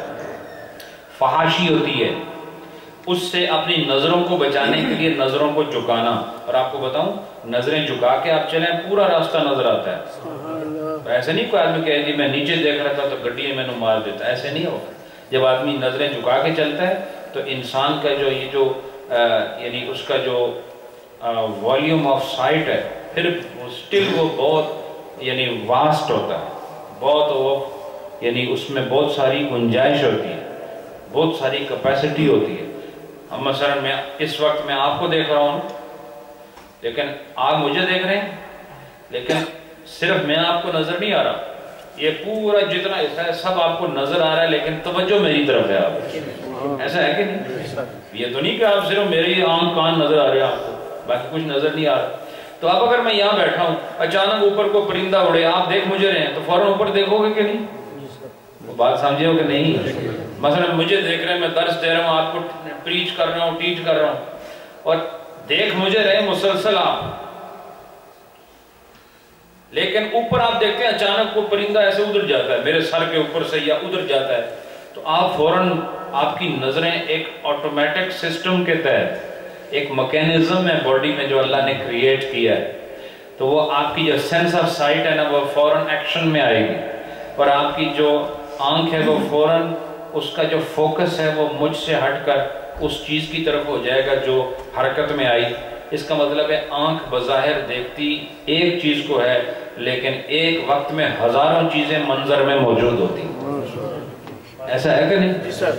فحاشی ہوتی ہے، اس سے اپنی نظروں کو بچانے کے لیے نظروں کو جھکانا۔ اور آپ کو بتاؤں، نظریں جھکا کے آپ چلیں پورا راستہ نظر آتا ہے، ایسے نہیں کوئی آدمی کہے کہ میں نیچے دیکھ رہا تھا تو گڈی میں نے مار دیتا، ایسے نہیں ہوگا۔ جب آدمی نظریں جھکا کے چلتا ہے تو انسان کا جو یہ جو یعنی اس کا جو والیوم آف سائٹ ہے، پھر سٹل وہ بہت یعنی واسٹ ہوتا ہے، بہت وہ یعنی اس میں بہت ساری گنجائش ہوتی ہے، بہت ساری کیپیسٹی ہوتی ہے۔ اب مثلا میں اس وقت میں آپ کو دیکھ رہا ہوں لیکن آپ مجھے دیکھ رہے ہیں، لیکن صرف میں آپ کو نظر نہیں آ رہا، یہ پورا جتنا حصہ ہے سب آپ کو نظر آ رہا ہے، لیکن توجہ میری طرف ہے آپ، ایسا ہے کہ نہیں؟ یہ تو نہیں کہ آپ صرف میری آنکھ کان نظر آ رہے ہیں آپ کو، باقی کچھ نظر نہیں آ رہا۔ تو اب اگر میں یہاں بیٹھا ہوں، اچانک اوپر کو پرندہ اڑے، آپ دیکھ مجھے رہے ہیں تو فوراً اوپر دیکھو گے کہ نہیں؟ وہ بات سمجھے ہو کہ نہیں؟ مثلا مجھے دیکھ رہے ہیں، میں درس دے رہا ہوں، آپ کو پریچ کر رہا ہوں، ٹیچ کر رہا ہوں، اور دیکھ مجھے رہے مسلسل آپ، لیکن اوپر آپ دیکھتے ہیں اچانک وہ پرندہ ایسے ادھر جاتا ہے میرے سر کے اوپر سے یا ادھر جاتا ہے، تو آپ فوراً آپ کی نظریں ایک آٹومیٹک سسٹم کے تحت، ایک میکینزم ہے باڈی میں جو اللہ نے کریٹ کیا ہے، تو وہ آپ کی جو سینس آف سائٹ ہے نا وہ فوراً ایکشن میں آئے گی، اور آپ کی جو آنکھ ہے وہ فوراً اس کا جو فوکس ہے وہ مجھ سے ہٹ کر اس چیز کی طرف ہو جائے گا جو حرکت میں آئی۔ اس کا مطلب ہے آنکھ بظاہر دیکھتی ایک چیز کو ہے، لیکن ایک وقت میں ہزاروں چیزیں منظر میں موجود ہوتی، ایسا ہے کہ نہیں؟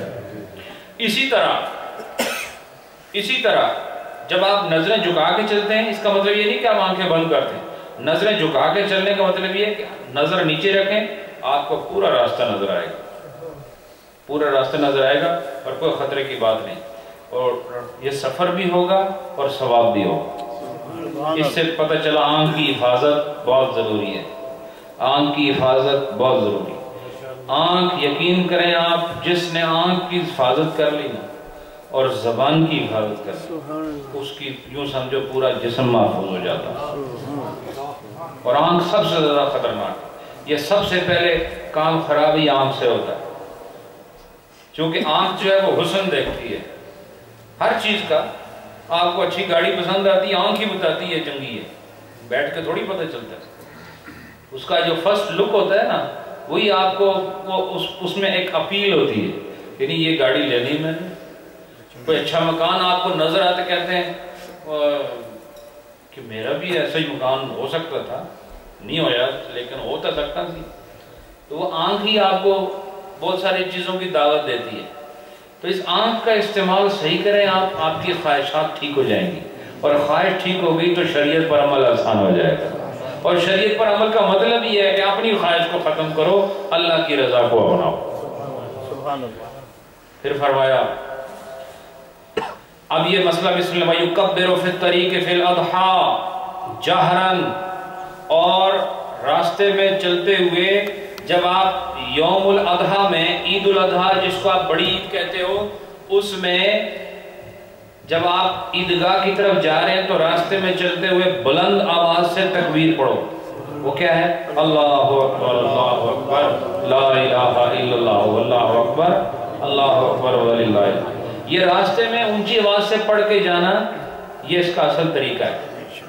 اسی طرح جب آپ نظریں جھکا کے چلتے ہیں، اس کا مطلب یہ نہیں کہ آپ آنکھیں بند کرتے ہیں، نظریں جھکا کے چلنے کا مطلب یہ ہے کہ نظر نیچے رکھیں، آپ کو پورا راستہ نظر آئے گا، پورا راستہ نظر آئے گا اور کوئی خطرے کی بات نہیں، اور یہ سفر بھی ہوگا اور ثواب بھی ہوگا۔ اس سے پتہ چلا آنکھ کی حفاظت بہت ضروری ہے، آنکھ کی حفاظت بہت ضروری ہے۔ آنکھ، یقین کریں آپ، جس نے آنکھ کی حفاظت کر لی نا اور زبان کی حفاظت کر لی، اس کی یوں سمجھو پورا جسم محفوظ ہو جاتا ہے۔ اور آنکھ سب سے زیادہ خطرناک ہے، یہ سب سے پہلے کام خرابی آنکھ سے ہوتا ہے، کیونکہ آنکھ جو ہے وہ حسن دیکھتی ہے ہر چیز کا۔ آپ کو اچھی گاڑی پسند آتی ہے، آنکھ ہی بتاتی ہے چنگی ہے، بیٹھ کے تھوڑی پتہ چلتا ہے۔ اس کا جو فرسٹ لک ہوتا ہے نا وہی آپ کو اس میں ایک اپیل ہوتی ہے، یعنی یہ گاڑی لینی میں نے، کوئی اچھا مکان آپ کو نظر آتے کہتے ہیں کہ میرا بھی ایسا ہی مکان ہو سکتا تھا، نہیں ہویا لیکن ہوتا سکتا تھی، تو وہ آنکھ ہی آپ کو بہت ساری چیزوں کی دعوت دیتی ہے. تو اس آنکھ کا استعمال صحیح کریں آپ کی خواہشات ٹھیک ہو جائیں گی، اور خواہش ٹھیک ہوگی تو شریعت پر عمل آسان ہو جائے گا. اور شریعت پر عمل کا مطلب یہ ہے کہ اپنی خواہش کو ختم کرو، اللہ کی رضا کو اپناؤ. سبحان اللہ. پھر فرمایا اب یہ مسئلہ بسم اللہ یکبر فی الطریق فی الاضحیٰ جہرن، اور راستے میں چلتے ہوئے جب آپ یوم الاضحیٰ میں، عید الاضحیٰ جس کو آپ بڑی عید کہتے ہو، اس میں جب آپ عیدگاہ کی طرف جا رہے ہیں تو راستے میں چلتے ہوئے بلند آواز سے تکبیر پڑھو. وہ کیا ہے؟ اللہ اکبر اللہ اکبر لا الہ الا اللہ واللہ اکبر اللہ اکبر وللہ. یہ راستے میں اونچی آواز سے پڑھ کے جانا، یہ اس کا اصل طریقہ ہے.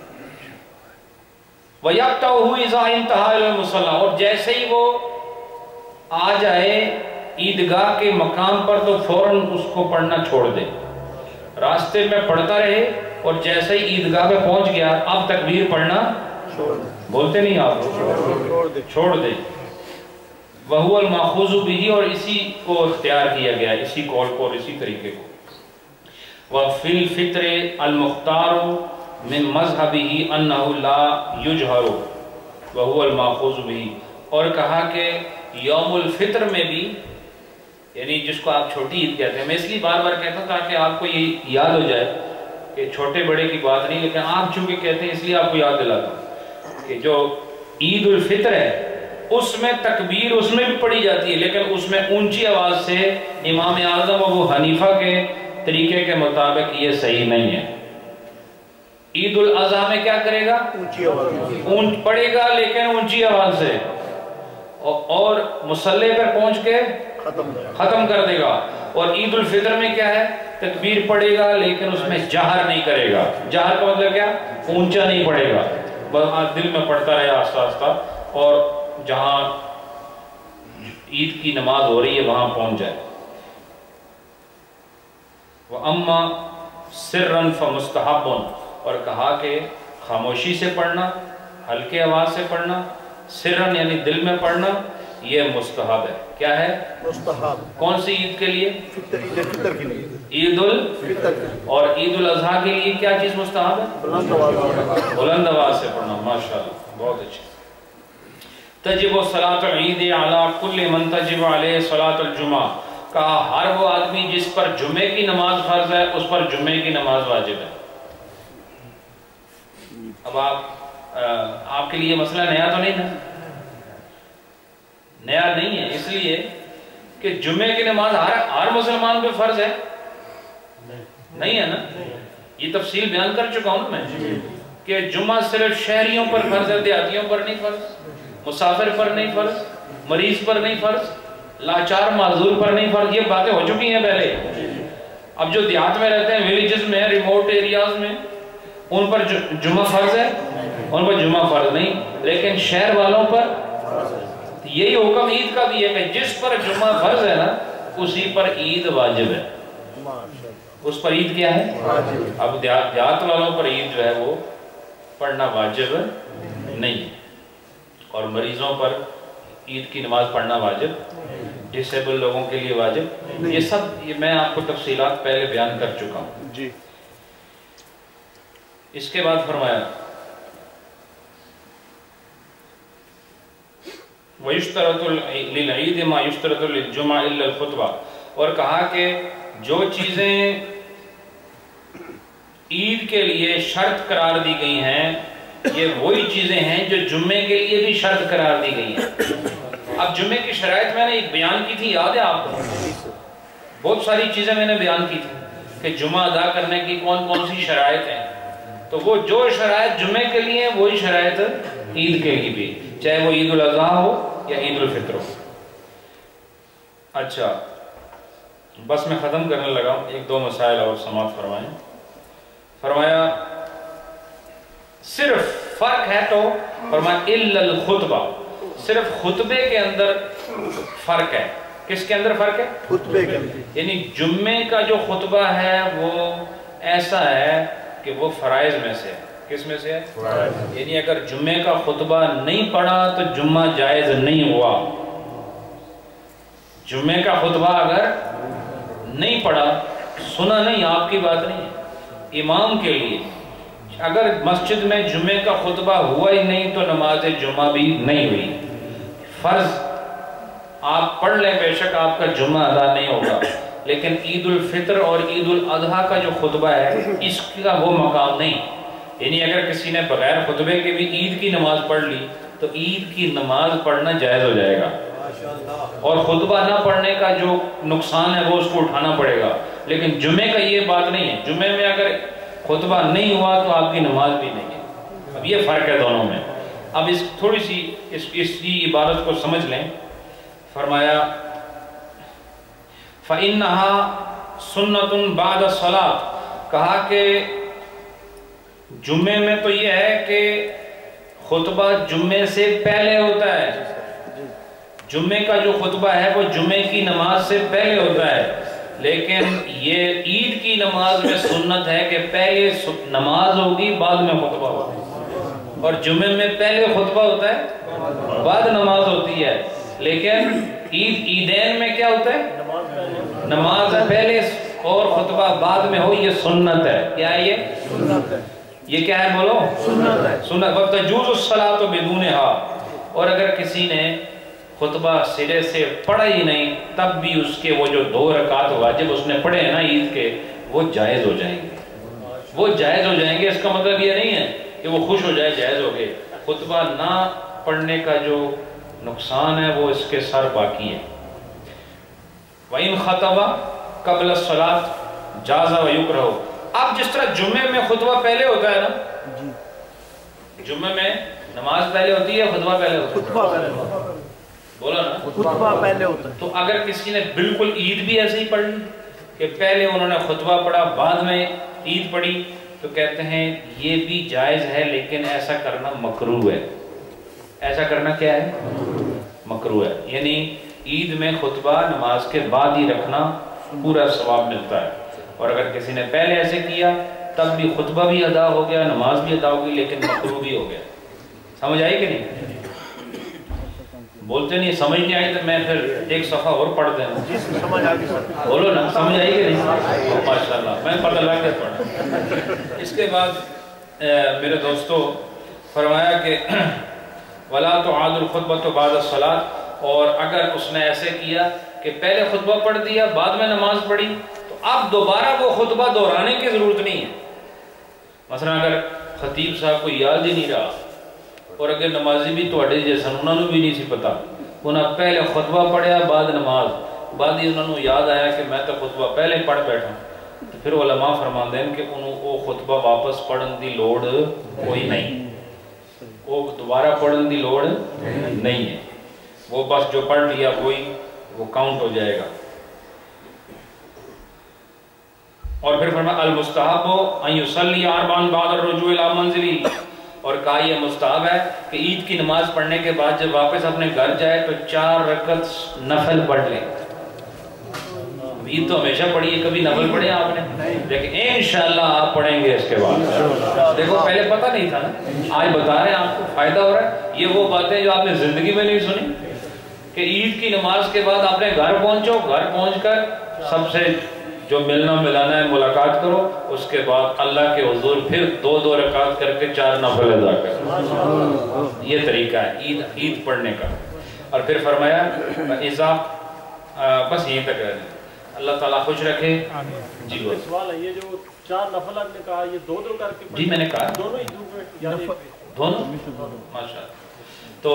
وَيَقْتَعُهُ إِذَا انْتَهَا إِلَى الْمُصَلَّى، اور جیسے ہی وہ آ جائے عیدگاہ کے مقام پر تو فوراً اس کو پڑھنا چھوڑ دے. راستے میں پڑھتا رہے اور جیسے ہی عیدگاہ پہ پہنچ گیا اب تکبیر پڑھنا بولتے نہیں آپ، چھوڑ دے. وَهُوَ الْمَأْخُوذُ بِهِ، اور اسی کو اختیار کیا گیا، اسی قول کو اور اسی طریقے کو. وَفِي الْفِطْرِ الْمُخْتَارُ من مذہبه انه لا یجہر وهو الماخوذ به، اور کہا کہ یوم الفطر میں بھی، یعنی جس کو آپ چھوٹی عید کہتے ہیں، میں اس لیے بار بار کہتا ہوں تاکہ آپ کو یہ یاد ہو جائے کہ چھوٹے بڑے کی بات نہیں، لیکن آپ چونکہ کہتے ہیں اس لیے آپ کو یاد دلاتا ہوں کہ جو عید الفطر ہے اس میں تکبیر اس میں بھی پڑھی جاتی ہے، لیکن اس میں اونچی آواز سے امام اعظم ابو حنیفہ کے طریقے کے مطابق یہ صحیح نہیں ہے. عید الاضحیٰ میں کیا کرے گا؟ اونچی آواز پڑھے گا لیکن اونچی آواز سے، اور مصلی پر پہنچ کے ختم کر دے گا. اور عید الفطر میں کیا ہے؟ تکبیر پڑھے گا لیکن اس میں جہر نہیں کرے گا. جہر کا مطلب کیا؟ اونچا نہیں پڑھے گا، بس دل میں پڑھتا رہے آہستہ آہستہ، اور جہاں عید کی نماز ہو رہی ہے وہاں پہنچ جائے. وَأَمَّا سِرًّا فَمُسْتَحَبٌ، اور کہا کہ خاموشی سے پڑھنا، ہلکے آواز سے پڑھنا، سرن یعنی دل میں پڑھنا، یہ مستحب ہے. کیا ہے؟ مستحب. کون سی عید کے لیے؟ عید الفطر کے لیے. عید الفطر. اور عید الاضحیٰ کے لیے کیا چیز مستحب ہے؟ بلند آواز. بلند آواز سے پڑھنا. ماشاءاللہ، بہت اچھا. تجب صلاۃ العید علی کل من تجب علیہ صلاۃ الجمعہ، کہا ہر وہ آدمی جس پر جمعے کی نماز فرض ہے اس پر جمعے کی نماز واجب ہے. اب آپ کے لیے مسئلہ نیا تو نہیں نا؟ نیا نہیں ہے، اس لیے کہ جمعے کی نماز ہر مسلمان پہ فرض ہے نہیں ہے نا. یہ تفصیل بیان کر چکا ہوں میں کہ جمعہ صرف شہریوں پر فرض ہے، دیہاتیوں پر نہیں فرض، مسافر پر نہیں فرض، مریض پر نہیں فرض، لاچار معذور پر نہیں فرض. یہ باتیں ہو چکی ہیں پہلے. اب جو دیہات میں رہتے ہیں، ویلیجز میں، ریموٹ ایریاز میں، ان پر جمعہ فرض ہے، ان پر جمعہ فرض نہیں. لیکن شہر والوں پر یہی حکم عید کا بھی ہے کہ جس پر جمعہ فرض ہے نا اسی پر عید واجب ہے. اس پر عید کیا ہے؟ اب دیہات والوں پر عید جو ہے وہ پڑھنا واجب نہیں ہے، اور مریضوں پر عید کی نماز پڑھنا واجب، ڈسیبل لوگوں کے لیے واجب. یہ سب میں آپ کو تفصیلات پہلے بیان کر چکا ہوں. جی. اس کے بعد فرمایا وَيُشْتَرَطُ لِلْعِيدِ مَا يُشْتَرَطُ لِلْجُمْعَةِ إِلَّا الْخُطْبَةِ، اور کہا کہ جو چیزیں عید کے لیے شرط قرار دی گئی ہیں یہ وہی چیزیں ہیں جو جمعے کے لیے بھی شرط قرار دی گئی ہیں. اب جمعے کی شرائط میں نے ایک بیان کی تھی، یاد ہے آپ کو؟ بہت ساری چیزیں میں نے بیان کی تھی کہ جمعہ ادا کرنے کی کون کون سی شرائط ہیں. تو وہ جو شرائط جمعے کے لیے ہیں وہی شرائط عید کے لیے بھی، چاہے وہ عید الاضحیٰ ہو یا عید الفطر ہو. اچھا بس میں ختم کرنے لگا ہوں، ایک دو مسائل اور سماعت فرمائیں. فرمایا صرف فرق ہے تو فرمایا الا الخطبہ، صرف خطبے کے اندر فرق ہے. کس کے اندر فرق ہے؟ خطبے کے اندر. یعنی جمعے کا جو خطبہ ہے وہ ایسا ہے کہ وہ فرائض میں سے ہے. کس میں سے ہے؟ فرائض. یعنی اگر جمعے کا خطبہ نہیں پڑھا تو جمعہ جائز نہیں ہوا. جمعے کا خطبہ اگر نہیں پڑھا، سنا نہیں، آپ کی بات نہیں ہے، امام کے لیے اگر مسجد میں جمعے کا خطبہ ہوا ہی نہیں تو نماز جمعہ بھی نہیں ہوئی. فرض آپ پڑھ لیں، بے شک آپ کا جمعہ ادا نہیں ہوگا، لیکن عید الفطر اور عید الاضحیٰ کا جو خطبہ ہے اس کا وہ مقام نہیں. یعنی اگر کسی نے بغیر خطبے کے بھی عید کی نماز پڑھ لی تو عید کی نماز پڑھنا جائز ہو جائے گا، اور خطبہ نہ پڑھنے کا جو نقصان ہے وہ اس کو اٹھانا پڑے گا. لیکن جمعے کا یہ بات نہیں ہے. جمعے میں اگر خطبہ نہیں ہوا تو آپ کی نماز بھی نہیں ہے. اب یہ فرق ہے دونوں میں. اب اس تھوڑی سی اس کی عبارت کو سمجھ لیں. فرمایا فَإِنَّهَا سُنَّةٌ بَعْدَ الصَّلَاةِ، کہا کہ جمعے میں تو یہ ہے کہ خطبہ جمعے سے پہلے ہوتا ہے. جمعے کا جو خطبہ ہے وہ جمعے کی نماز سے پہلے ہوتا ہے، لیکن یہ عید کی نماز میں سنت ہے کہ پہلے نماز ہوگی بعد میں خطبہ ہوگا، اور جمعے میں پہلے خطبہ ہوتا ہے بعد نماز ہوتی ہے. لیکن عیدین میں کیا ہوتا ہے؟ نماز پہلے اور خطبہ بعد میں ہو. یہ سنت ہے. کیا ہے یہ کیا ہے؟ بولو سنت ہے. سنت. وَتَجُوزُ الصَّلَاةُ بِدُونِهَا، اور اگر کسی نے خطبہ سرے سے پڑھا ہی نہیں تب بھی اس کے وہ جو 2 رکعت واجب اس نے پڑھے ہیں نا عید کے، وہ جائز ہو جائیں گے. وہ جائز ہو جائیں گے. اس کا مطلب یہ نہیں ہے کہ وہ خوش ہو جائے جائز ہو گئے. خطبہ نہ پڑھنے کا جو نقصان ہے وہ اس کے سر باقی ہے. وَإِنْ خَطَبَ قَبْلَ الصَّلَاةِ جَازَ وَيُكْرَهُ. اب جس طرح جمعے میں خطبہ پہلے ہوتا ہے نا، جمعے میں نماز پہلے ہوتی ہے، خطبہ پہلے ہوتا ہے. خطبہ پہلے ہوتا ہے. بولا نا، خطبہ پہلے ہوتا ہے. تو اگر کسی نے بالکل عید بھی ایسے ہی پڑھ لی کہ پہلے انہوں نے خطبہ پڑھا بعد میں عید پڑھی، تو کہتے ہیں یہ بھی جائز ہے، لیکن ایسا کرنا مکروہ ہے. ایسا کرنا کیا ہے؟ مکروہ ہے. یعنی عید میں خطبہ نماز کے بعد ہی رکھنا پورا ثواب ملتا ہے. اور اگر کسی نے پہلے ایسے کیا تب بھی خطبہ بھی ادا ہو گیا، نماز بھی ادا ہو گئی، لیکن مکروہ بھی ہو گیا. سمجھ آئی کہ نہیں؟ بولتے نہیں. سمجھ نہیں آئی تو میں پھر ایک صفحہ اور پڑھ دیں. سمجھ آ گئی سر. بولو نا، سمجھ آئی کہ نہیں؟ ماشاءاللہ، میں پتہ لگ کے پڑھا. اس کے بعد میرے دوستو فرمایا کہ وَلَا تُعَادُ الْخُطْبَةُ بَعْدَ الصَّلَاةِ، اور اگر اس نے ایسے کیا کہ پہلے خطبہ پڑھ دیا بعد میں نماز پڑھی تو اب دوبارہ وہ خطبہ دہرانے کی ضرورت نہیں ہے. مثلا اگر خطیب صاحب کو یاد ہی نہیں رہا اور اگر نمازی بھی توڑے جیسا انہوں نے بھی نہیں سی پتا، انہوں پہلے خطبہ پڑھیا بعد نماز، بعد ہی انہوں نے یاد آیا کہ میں تو خطبہ پہلے پڑھ بیٹھا، تو پھر علماء فرماندے ہیں کہ انہوں وہ خطبہ واپس پڑھن دی لوڑ کوئی نہیں، وہ دوبارہ پڑھن دی لوڑ نہیں ہے. وہ بس جو پڑھ لیا وہی وہ کاؤنٹ ہو جائے گا. اور پھر فرمایا المستحب ان یصلی اربعا بعد الرجوع الی منزلی، اور کہا یہ مستحب ہے کہ عید کی نماز پڑھنے کے بعد جب واپس اپنے گھر جائے تو 4 رکعت نفل پڑھ لیں. عید تو ہمیشہ پڑھی ہے، کبھی نفل پڑھے آپ نے؟ لیکن انشاءاللہ آپ پڑھیں گے اس کے بعد. دیکھو پہلے پتہ نہیں تھا نا، آج بتا رہے ہیں آپ کو، فائدہ ہو رہا ہے. یہ وہ باتیں جو آپ نے زندگی میں نہیں سنی کہ عید کی نماز کے بعد اپنے گھر پہنچو، گھر پہنچ کر سب سے جو ملنا ملانا ہے ملاقات کرو، اس کے بعد اللہ کے حضور پھر 2 رکعت کر کے 4 نفل ادا کرو. یہ طریقہ ہے عید پڑھنے کا. اور پھر فرمایا بس یہیں تک رہ دیں. اللہ تعالیٰ خوش رکھے. جی بول. سوال ہے یہ جو 4 نفل آپ نے کہا، یہ 2 کر کے؟ جی میں نے کہا دونوں ہی دونوں ماشاءاللہ. تو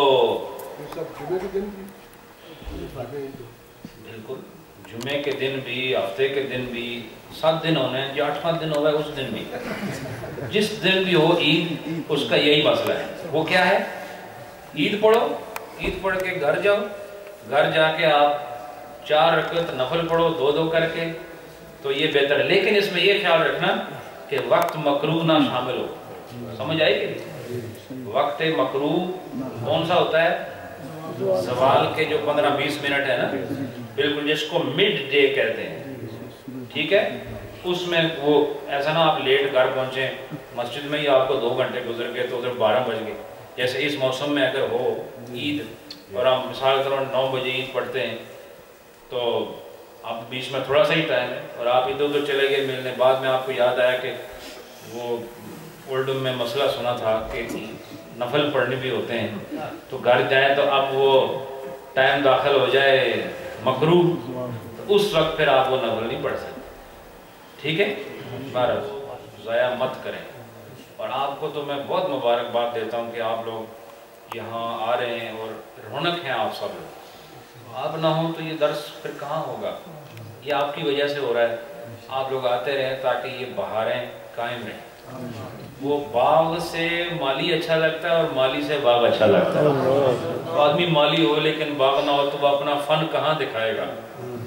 بالکل جمعے کے دن بھی، ہفتے کے دن بھی، 7 دن ہونے ہیں، جو 8واں دن ہوگا اس دن بھی، جس دن بھی ہو عید، اس کا یہی مسئلہ ہے. وہ کیا ہے؟ عید پڑھو، عید پڑھ کے گھر جاؤ، گھر جا کے آپ 4 رکعت نفل پڑھو 2 کر کے، تو یہ بہتر ہے. لیکن اس میں یہ خیال رکھنا کہ وقت مکروہ نہ شامل ہو. سمجھ آئی کہ وقت مکروہ کون سا ہوتا ہے؟ زوال کے جو 15-20 منٹ ہے نا، بالکل جس کو مڈ ڈے کہتے ہیں، ٹھیک ہے، اس میں وہ ایسا نہ آپ لیٹ گھر پہنچیں، مسجد میں ہی آپ کو 2 گھنٹے گزر گئے تو ادھر 12 بج گئے. جیسے اس موسم میں اگر ہو عید اور ہم مثال کے طور پر 9 بجے عید پڑھتے ہیں تو آپ بیچ میں تھوڑا سا ہی ٹائم ہے اور آپ ادھر ادھر چلے گئے ملنے، بعد میں آپ کو یاد آیا کہ وہ اردو میں مسئلہ سنا تھا کہ نفل پڑھنے بھی ہوتے ہیں، تو گھر جائیں تو اب وہ ٹائم داخل ہو جائے مکروہ، اس وقت پھر آپ وہ نفل نہیں پڑھ سکتے. ٹھیک ہے، بہرحال ضائع مت کریں. اور آپ کو تو میں بہت مبارکباد دیتا ہوں کہ آپ لوگ یہاں آ رہے ہیں اور رونق ہیں آپ سب لوگ. آپ نہ ہوں تو یہ درس پھر کہاں ہوگا، یہ آپ کی وجہ سے ہو رہا ہے. آپ لوگ آتے رہیں تاکہ یہ بہاریں قائم رہیں. وہ باغ سے مالی اچھا لگتا ہے اور مالی سے باغ اچھا لگتا ہے. تو آدمی مالی ہو لیکن باغ نہ ہو تو وہ اپنا فن کہاں دکھائے گا،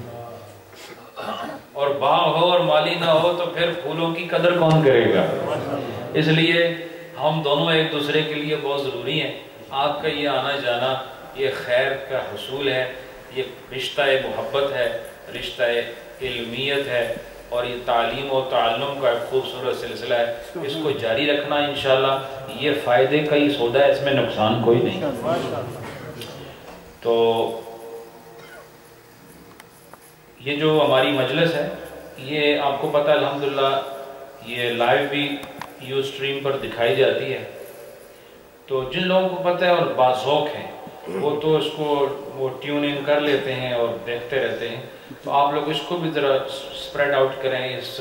اور باغ ہو اور مالی نہ ہو تو پھر پھولوں کی قدر کون کرے گا. اس لیے ہم دونوں ایک دوسرے کے لیے بہت ضروری ہیں. آپ کا یہ آنا جانا یہ خیر کا حصول ہے، یہ رشتہ محبت ہے، رشتہ علمیت ہے، اور یہ تعلیم و تعلم کا ایک خوبصورت سلسلہ ہے. اس کو جاری رکھنا انشاءاللہ یہ فائدے کا ہی سودا ہے، اس میں نقصان کوئی نہیں. تو یہ جو ہماری مجلس ہے یہ آپ کو پتہ الحمدللہ یہ لائیو بھی یو سٹریم پر دکھائی جاتی ہے. تو جن لوگوں کو پتہ ہے اور باذوق ہیں وہ تو اس کو وہ ٹیون ان کر لیتے ہیں اور دیکھتے رہتے ہیں. تو آپ لوگ اس کو بھی ذرا سپریڈ آؤٹ کریں اس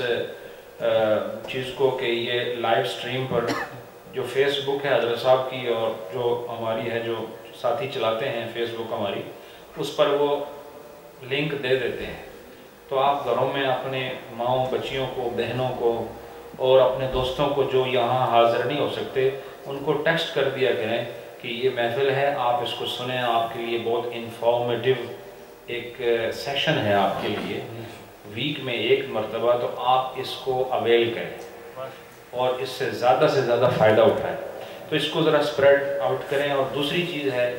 چیز کو کہ یہ لائیو سٹریم پر جو فیس بک ہے حضرت صاحب کی اور جو ہماری ہے جو ساتھی چلاتے ہیں فیس بک ہماری، اس پر وہ لنک دے دیتے ہیں. تو آپ گھروں میں اپنے ماؤں بچیوں کو بہنوں کو اور اپنے دوستوں کو جو یہاں حاضر نہیں ہو سکتے ان کو ٹیکسٹ کر دیا کریں کہ یہ محفل ہے، آپ اس کو سنیں. آپ کے لیے بہت انفارمیٹیو ایک سیشن ہے آپ کے لیے، ویک میں 1 مرتبہ. تو آپ اس کو اویل کریں اور اس سے زیادہ فائدہ اٹھائیں. تو اس کو ذرا سپریڈ آؤٹ کریں. اور دوسری چیز ہے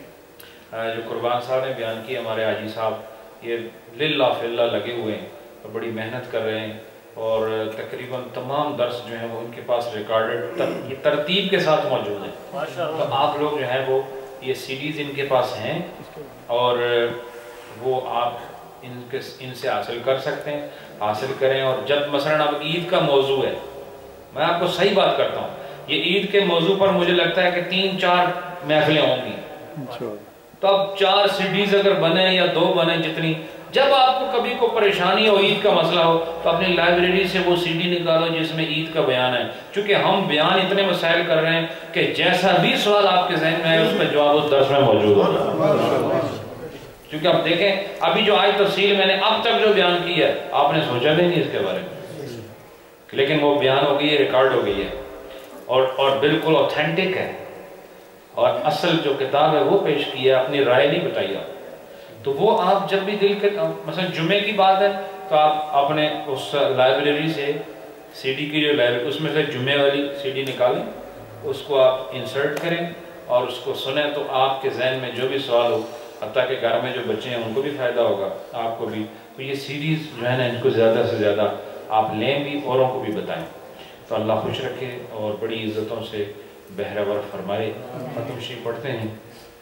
جو قربان صاحب نے بیان کی، ہمارے حاجی صاحب یہ للہ فی اللہ لگے ہوئے ہیں اور بڑی محنت کر رہے ہیں، اور تقریباً تمام درس جو ہیں وہ ان کے پاس ریکارڈڈ یہ ترتیب کے ساتھ موجود ہیں. تو آپ لوگ جو ہیں وہ یہ سیڈیز ان کے پاس ہیں اور وہ آپ ان سے حاصل کر سکتے ہیں، حاصل کریں. اور جب مثلاً اب عید کا موضوع ہے، میں آپ کو صحیح بات کرتا ہوں، یہ عید کے موضوع پر مجھے لگتا ہے کہ 3-4 محفلیں ہوں گی. تو اب 4 سیڈیز اگر بنے یا 2 بنے جتنی، جب آپ کو کبھی کو پریشانی ہو عید کا مسئلہ ہو تو اپنی لائبریری سے وہ سی ڈی نکالو جس میں عید کا بیان ہے. چونکہ ہم بیان اتنے مسائل کر رہے ہیں کہ جیسا بھی سوال آپ کے ذہن میں ہے اس کا جواب اس درس میں موجود ہوگا. کیونکہ اب دیکھیں ابھی جو آج تفصیل میں نے اب تک جو بیان کی ہے آپ نے سوچا بھی نہیں اس کے بارے میں، لیکن وہ بیان ہو گئی ہے، ریکارڈ ہو گئی ہے اور بالکل اوتھینٹک ہے. اور اصل جو کتاب ہے وہ پیش کی ہے، اپنی رائے نہیں بتائی آپ. تو وہ آپ جب بھی دل کے مثلا جمعے کی بات ہے تو آپ اپنے اس لائبریری سے سی ڈی کی جو لائبریری اس میں سے جمعے والی سی ڈی نکالیں، اس کو آپ انسرٹ کریں اور اس کو سنیں. تو آپ کے ذہن میں جو بھی سوال ہو، حتیٰ کہ گھر میں جو بچے ہیں ان کو بھی فائدہ ہوگا، آپ کو بھی. تو یہ سیریز جو ہے نا ان کو زیادہ سے زیادہ آپ لیں بھی، اوروں کو بھی بتائیں. تو اللہ خوش رکھے اور بڑی عزتوں سے بہرور فرمائے. ختم شریف پڑھتے ہیں.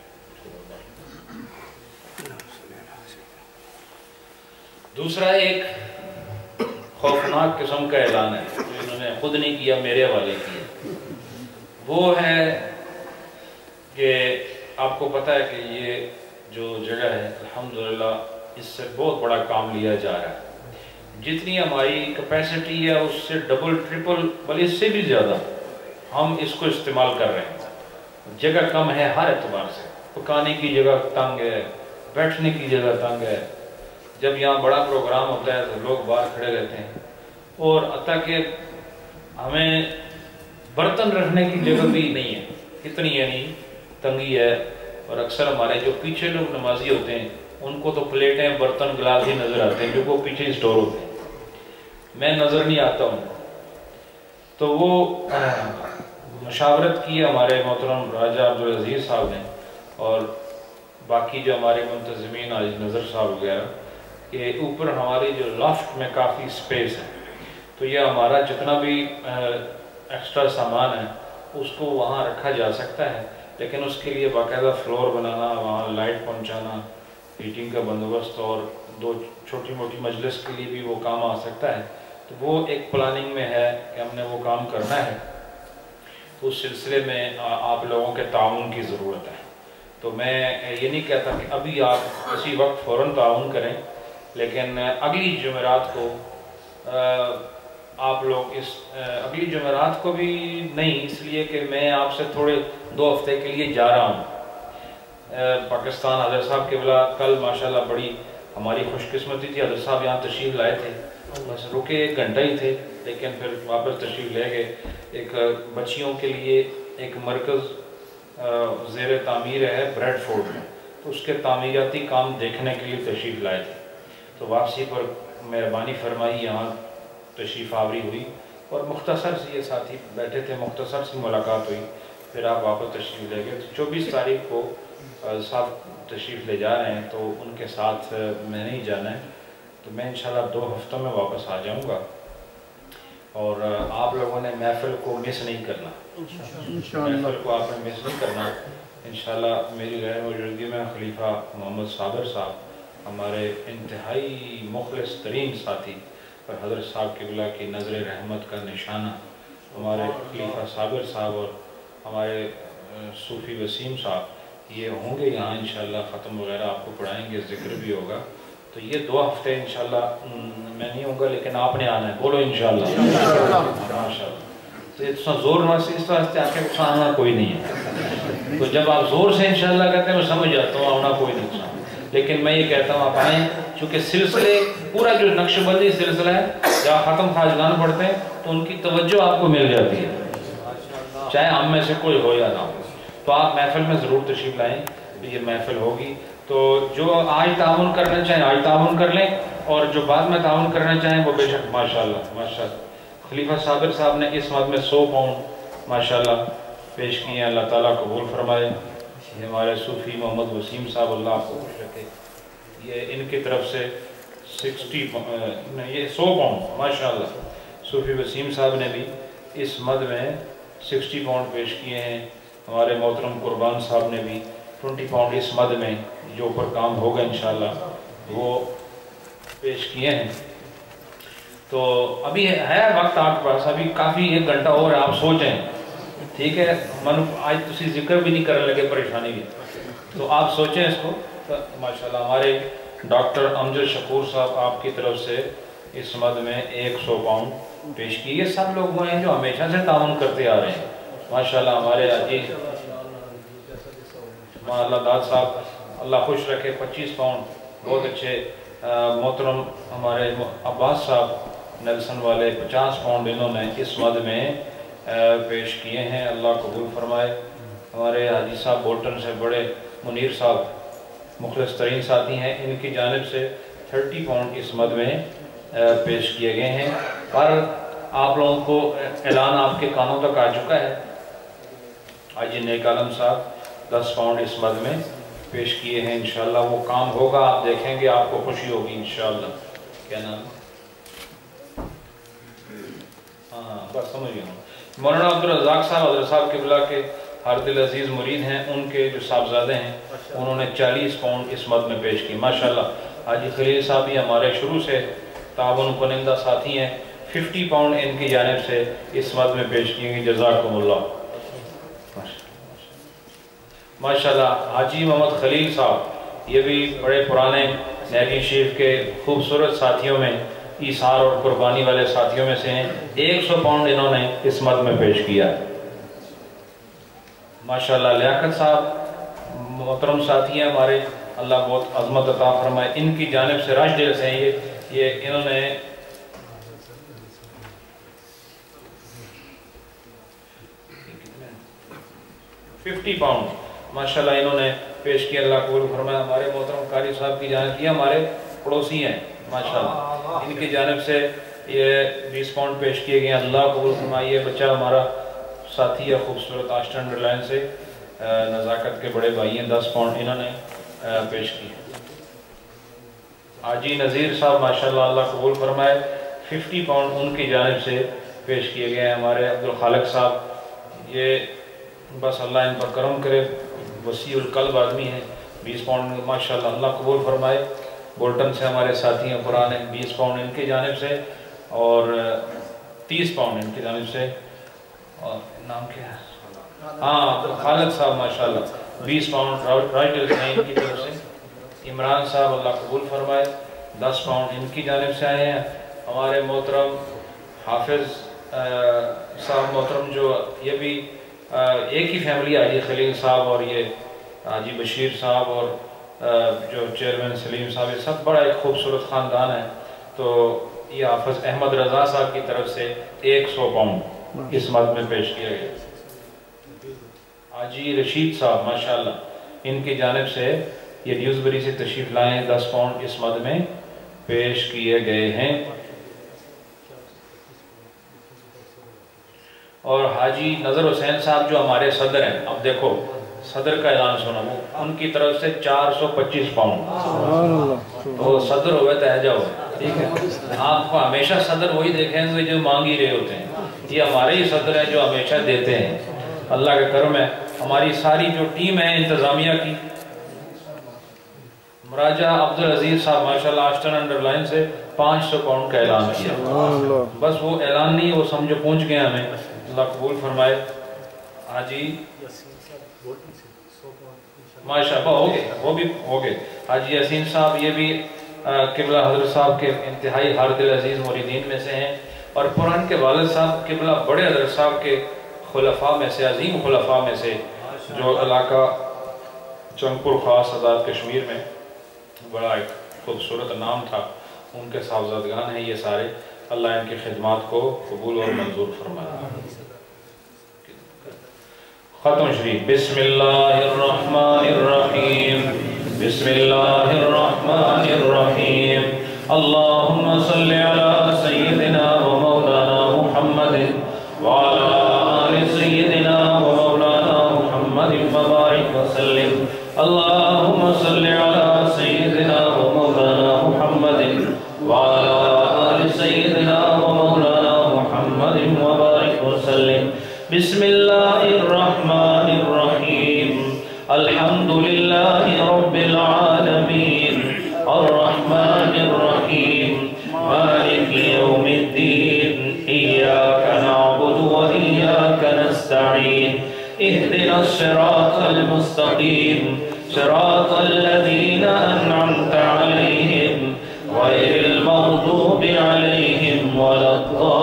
دوسرا ایک خوفناک قسم کا اعلان ہے جو انہوں نے خود نہیں کیا، میرے حوالے کیا. وہ ہے کہ آپ کو پتہ ہے کہ یہ جو جگہ ہے الحمدللہ اس سے بہت بڑا کام لیا جا رہا ہے. جتنی ہماری کیپیسٹی ہے اس سے ڈبل ٹرپل بلکہ اس سے بھی زیادہ ہم اس کو استعمال کر رہے ہیں. جگہ کم ہے ہر اعتبار سے، پکانے کی جگہ تنگ ہے، بیٹھنے کی جگہ تنگ ہے. جب یہاں بڑا پروگرام ہوتا ہے تو لوگ باہر کھڑے رہتے ہیں، اور حتیٰ کہ ہمیں برتن رکھنے کی جگہ بھی نہیں ہے، اتنی یعنی تنگی ہے. اور اکثر ہمارے جو پیچھے لوگ نمازی ہوتے ہیں ان کو تو پلیٹیں برتن گلاس ہی نظر آتے ہیں جو وہ پیچھے اسٹور ہوتے ہیں، میں نظر نہیں آتا ہوں. تو وہ مشاورت کی ہمارے محترم راجہ عبدالعزیز صاحب نے، اور باقی جو ہمارے منتظمین عاجز نظر صاحب وغیرہ کہ اوپر ہماری جو لافٹ میں کافی سپیس ہے، تو یہ ہمارا جتنا بھی ایکسٹرا سامان ہے اس کو وہاں رکھا جا سکتا ہے، لیکن اس کے لیے باقاعدہ فلور بنانا، وہاں لائٹ پہنچانا، ہیٹنگ کا بندوبست اور 2 چھوٹی موٹی مجلس کے لیے بھی وہ کام آ سکتا ہے، تو وہ ایک پلاننگ میں ہے کہ ہم نے وہ کام کرنا ہے، تو اس سلسلے میں آپ لوگوں کے تعاون کی ضرورت ہے۔ تو میں یہ نہیں کہتا کہ ابھی آپ اسی وقت فوراً تعاون کریں، لیکن اگلی جمعرات کو آپ لوگ اگلی جمعرات کو بھی نہیں، اس لیے کہ میں آپ سے تھوڑے 2 ہفتے کے لیے جا رہا ہوں پاکستان۔ حضرت صاحب قبلہ کل ماشاءاللہ بڑی ہماری خوش قسمتی تھی، حضرت صاحب یہاں تشریف لائے تھے، بس رکے 1 گھنٹہ ہی تھے، لیکن پھر واپس تشریف لے گئے۔ ایک بچیوں کے لیے ایک مرکز زیر تعمیر ہے بریڈ فورڈ میں، تو اس کے تعمیراتی کام دیکھنے کے لیے تشریف لائے تھے، تو واپسی پر مہربانی فرمائی یہاں تشریف آوری ہوئی، اور مختصر سی یہ ساتھی بیٹھے تھے، مختصر سی ملاقات ہوئی، پھر آپ واپس تشریف لے گئے۔ 24 تاریخ کو صاحب تشریف لے جا رہے ہیں، تو ان کے ساتھ میں نہیں جانا ہے، تو میں انشاءاللہ 2 ہفتوں میں واپس آ جاؤں گا، اور آپ لوگوں نے محفل کو مس نہیں کرنا، محفل کو آپ نے مس نہیں کرنا انشاءاللہ۔ میری غیر موجودگی میں خلیفہ محمد صابر صاحب ہمارے انتہائی مخلص ترین ساتھی، اور حضرت صاحب قبلہ کی نظر رحمت کا نشانہ ہمارے خلیفہ صابر صاحب اور ہمارے صوفی وسیم صاحب، یہ ہوں گے یہاں انشاءاللہ، ختم وغیرہ آپ کو پڑھائیں گے، ذکر بھی ہوگا، تو یہ 2 ہفتے انشاءاللہ میں نہیں ہوں گا، لیکن آپ نے آنا ہے، بولو انشاءاللہ ماشاءاللہ۔ تو یہ تو زور نہ سے اس واسطے آکے آنا کوئی نہیں ہے، تو جب آپ زور سے انشاءاللہ کہتے ہیں میں سمجھ جاتا ہوں آنا کوئی نہیں، لیکن میں یہ کہتا ہوں آپ آئیں، چونکہ سلسلے پورا جو نقش بندی سلسلہ ہے، جہاں ختم خواجگان پڑھتے ہیں تو ان کی توجہ آپ کو مل جاتی ہے، چاہے ہم میں سے کوئی ہو یا نہ ہو، تو آپ محفل میں ضرور تشریف لائیں، یہ محفل ہوگی، تو جو آج تعاون کرنا چاہیں آج تعاون کر لیں، اور جو بعد میں تعاون کرنا چاہیں وہ بے شک ماشاءاللہ ماشاءاللہ۔ خلیفہ صابر صاحب نے اس مد میں 100 پاؤنڈ ماشاءاللہ پیش کیے ہیں، اللہ تعالیٰ قبول فرمائے۔ یہ ہمارے صوفی محمد وسیم صاحب، اللہ آپ کو خوش رکھے، یہ ان کی طرف سے 100 پاؤنڈ ماشاءاللہ صوفی وسیم صاحب نے بھی اس مد میں 60 پاؤنڈ پیش کیے ہیں۔ ہمارے محترم قربان صاحب نے بھی 20 پاؤنڈ اس مد میں جو اوپر کام ہوگا انشاءاللہ وہ پیش کیے ہیں۔ تو ابھی ہے وقت آپ کے پاس، ابھی کافی 1 گھنٹہ اور آپ سوچیں، ٹھیک ہے؟ آج تسی ذکر بھی نہیں کرنے لگے، پریشانی بھی، تو آپ سوچیں اس کو۔ ماشاءاللہ ہمارے ڈاکٹر امجد شکور صاحب آپ کی طرف سے اس مد میں 100 پاؤنڈ پیش کی۔ یہ سب لوگ وہ ہیں جو ہمیشہ سے تعاون کرتے آ رہے ہیں ماشاءاللہ۔ ہمارے عزیز اللہ داد صاحب اللہ خوش رکھے 25 پاؤنڈ، بہت اچھے۔ محترم ہمارے عباس صاحب نیلسن والے 50 پاؤنڈ انہوں نے اس مد میں پیش کیے ہیں، اللہ قبول فرمائے۔ ہمارے حاجی صاحب بولٹن سے بڑے منیر صاحب مخلص ترین ساتھی ہیں، ان کی جانب سے 30 پاؤنڈ اس مد میں پیش کیے گئے ہیں، پر آپ لوگوں کو اعلان آپ کے کانوں تک آ چکا ہے۔ حاجی نیک عالم صاحب 10 پاؤنڈ اس مد میں پیش کیے ہیں، انشاءاللہ وہ کام ہوگا، آپ دیکھیں گے، آپ کو خوشی ہوگی انشاءاللہ۔ کیا نام؟ ہاں بس سمجھ گیا ہوں۔ مولانا عبدالرزاق صاحب حضرت صاحب قبلہ کے ہر دل عزیز مرید ہیں، ان کے جو صاحبزادے ہیں انہوں نے 40 پاؤنڈ اس مد میں پیش کی ماشاءاللہ۔ حاجی خلیل صاحب بھی ہمارے شروع سے تعاون کنندہ ساتھی ہیں، 50 پاؤنڈ ان کی جانب سے اس مد میں پیش کیے گے، جزاکم اللہ ماشاءاللہ۔ حاجی محمد خلیل صاحب یہ بھی بڑے پرانے نیگی شریف کے خوبصورت ساتھیوں میں، ایثار اور قربانی والے ساتھیوں میں سے ہیں، 100 پاؤنڈ انہوں نے اس مد میں پیش کیا ہے ماشاءاللہ۔ لیاقت صاحب محترم ساتھی ہیں ہمارے، اللہ بہت عظمت عطا فرمائے، ان کی جانب سے راش ڈیل سے ہیں، یہ انہوں نے 50 پاؤنڈ ماشاءاللہ انہوں نے پیش کیا، اللہ قبول فرمائے۔ ہمارے محترم قاری صاحب کی جانب کی ہمارے پڑوسی ہیں ماشاءاللہ، ان کی جانب سے یہ 20 پاؤنڈ پیش کیے گئے، اللہ قبول فرمائے۔ یہ بچہ ہمارا ساتھی ہے خوبصورت آسٹن ریلائنس سے، نزاکت کے بڑے بھائی ہیں، 10 پاؤنڈ انہوں نے پیش کی ہے۔ حاجی نذیر صاحب ماشاءاللہ اللہ قبول فرمائے 50 پاؤنڈ ان کی جانب سے پیش کیے گئے ہیں۔ ہمارے عبدالخالق صاحب یہ بس اللہ ان پر کرم کرے، وسیع القلب آدمی ہیں، 20 پاؤنڈ ماشاءاللہ اللہ قبول فرمائے۔ بولٹن سے ہمارے ساتھی ہیں قرآن، 20 پاؤنڈ ان کی جانب سے اور 30 پاؤنڈ ان کی جانب سے، اور نام کیا ہے؟ ہاں خالد صاحب ماشاءاللہ 20 پاؤنڈ رائٹل ہیں ان کی طرف سے۔ عمران صاحب اللہ قبول فرمائے 10 پاؤنڈ ان کی جانب سے آئے ہیں۔ ہمارے محترم حافظ صاحب محترم جو یہ بھی ایک ہی فیملی حاجی خلیل صاحب اور یہ حاجی بشیر صاحب اور جو چیئرمین سلیم صاحب، یہ سب بڑا ایک خوبصورت خاندان ہے، تو یہ حافظ احمد رضا صاحب کی طرف سے 100 پاؤنڈ اس مد میں پیش کیا گیا۔ حاجی رشید صاحب ماشاءاللہ ان کی جانب سے یہ ڈیوزبری سے تشریف لائے ہیں، 10 پاؤنڈ اس مد میں پیش کیے گئے ہیں۔ اور حاجی نظر حسین صاحب جو ہمارے صدر ہیں، اب دیکھو صدر کا اعلان سنا، وہ ان کی طرف سے 425 پاؤنڈ، تو صدر ہوئے تہجہ ہوئے، ٹھیک ہے؟ آپ کو ہمیشہ صدر وہی دیکھیں گے جو مانگ ہی رہے ہوتے ہیں، یہ ہمارے ہی صدر ہیں جو ہمیشہ دیتے ہیں، اللہ کا کرم ہے۔ ہماری ساری جو ٹیم ہے انتظامیہ کی، مراجہ عبدالعزیز صاحب ماشاءاللہ آشٹن انڈر لائن سے 500 پاؤنڈ کا اعلان کیا، بس وہ اعلان نہیں، وہ سمجھو پہنچ گئے ہمیں، اللہ قبول فرمائے۔ حاجی ماشاءاللہ ہو گئے، وہ بھی ہو گئے۔ حاجی یاسین صاحب یہ بھی قبلہ حضرت صاحب کے انتہائی ہر دل عزیز مریدین میں سے ہیں، اور قرآن کے والد صاحب قبلہ بڑے حضرت صاحب کے خلفاء میں سے، عظیم خلفاء میں سے، جو علاقہ چنگپور خاص آزاد کشمیر میں بڑا ایک خوبصورت نام تھا، ان کے صاحبزادگان ہیں یہ سارے، اللہ ان کی خدمات کو قبول اور منظور فرمائے۔ ختم شریف۔ بسم اللہ الرحمن الرحیم، بسم اللہ الرحمن الرحیم، اللہم صلی علی سیدنا و مولانا محمد وعلی آل سیدنا و مولانا محمد مبارک وسلم، اللہم صلی علی سیدنا و مولانا محمد وعلی آل سیدنا و مولانا محمد مبارک وسلم۔ بسم اللہ الرحمن الرحیم، الحمدللہ رب العالمین، الرحمن الرحیم، مالک یوم الدین، ایاک نعبد و ایاک نستعین، اہدنا الصراط المستقیم، صراط الذین انعمت علیہم غیر المغضوب علیہم ولا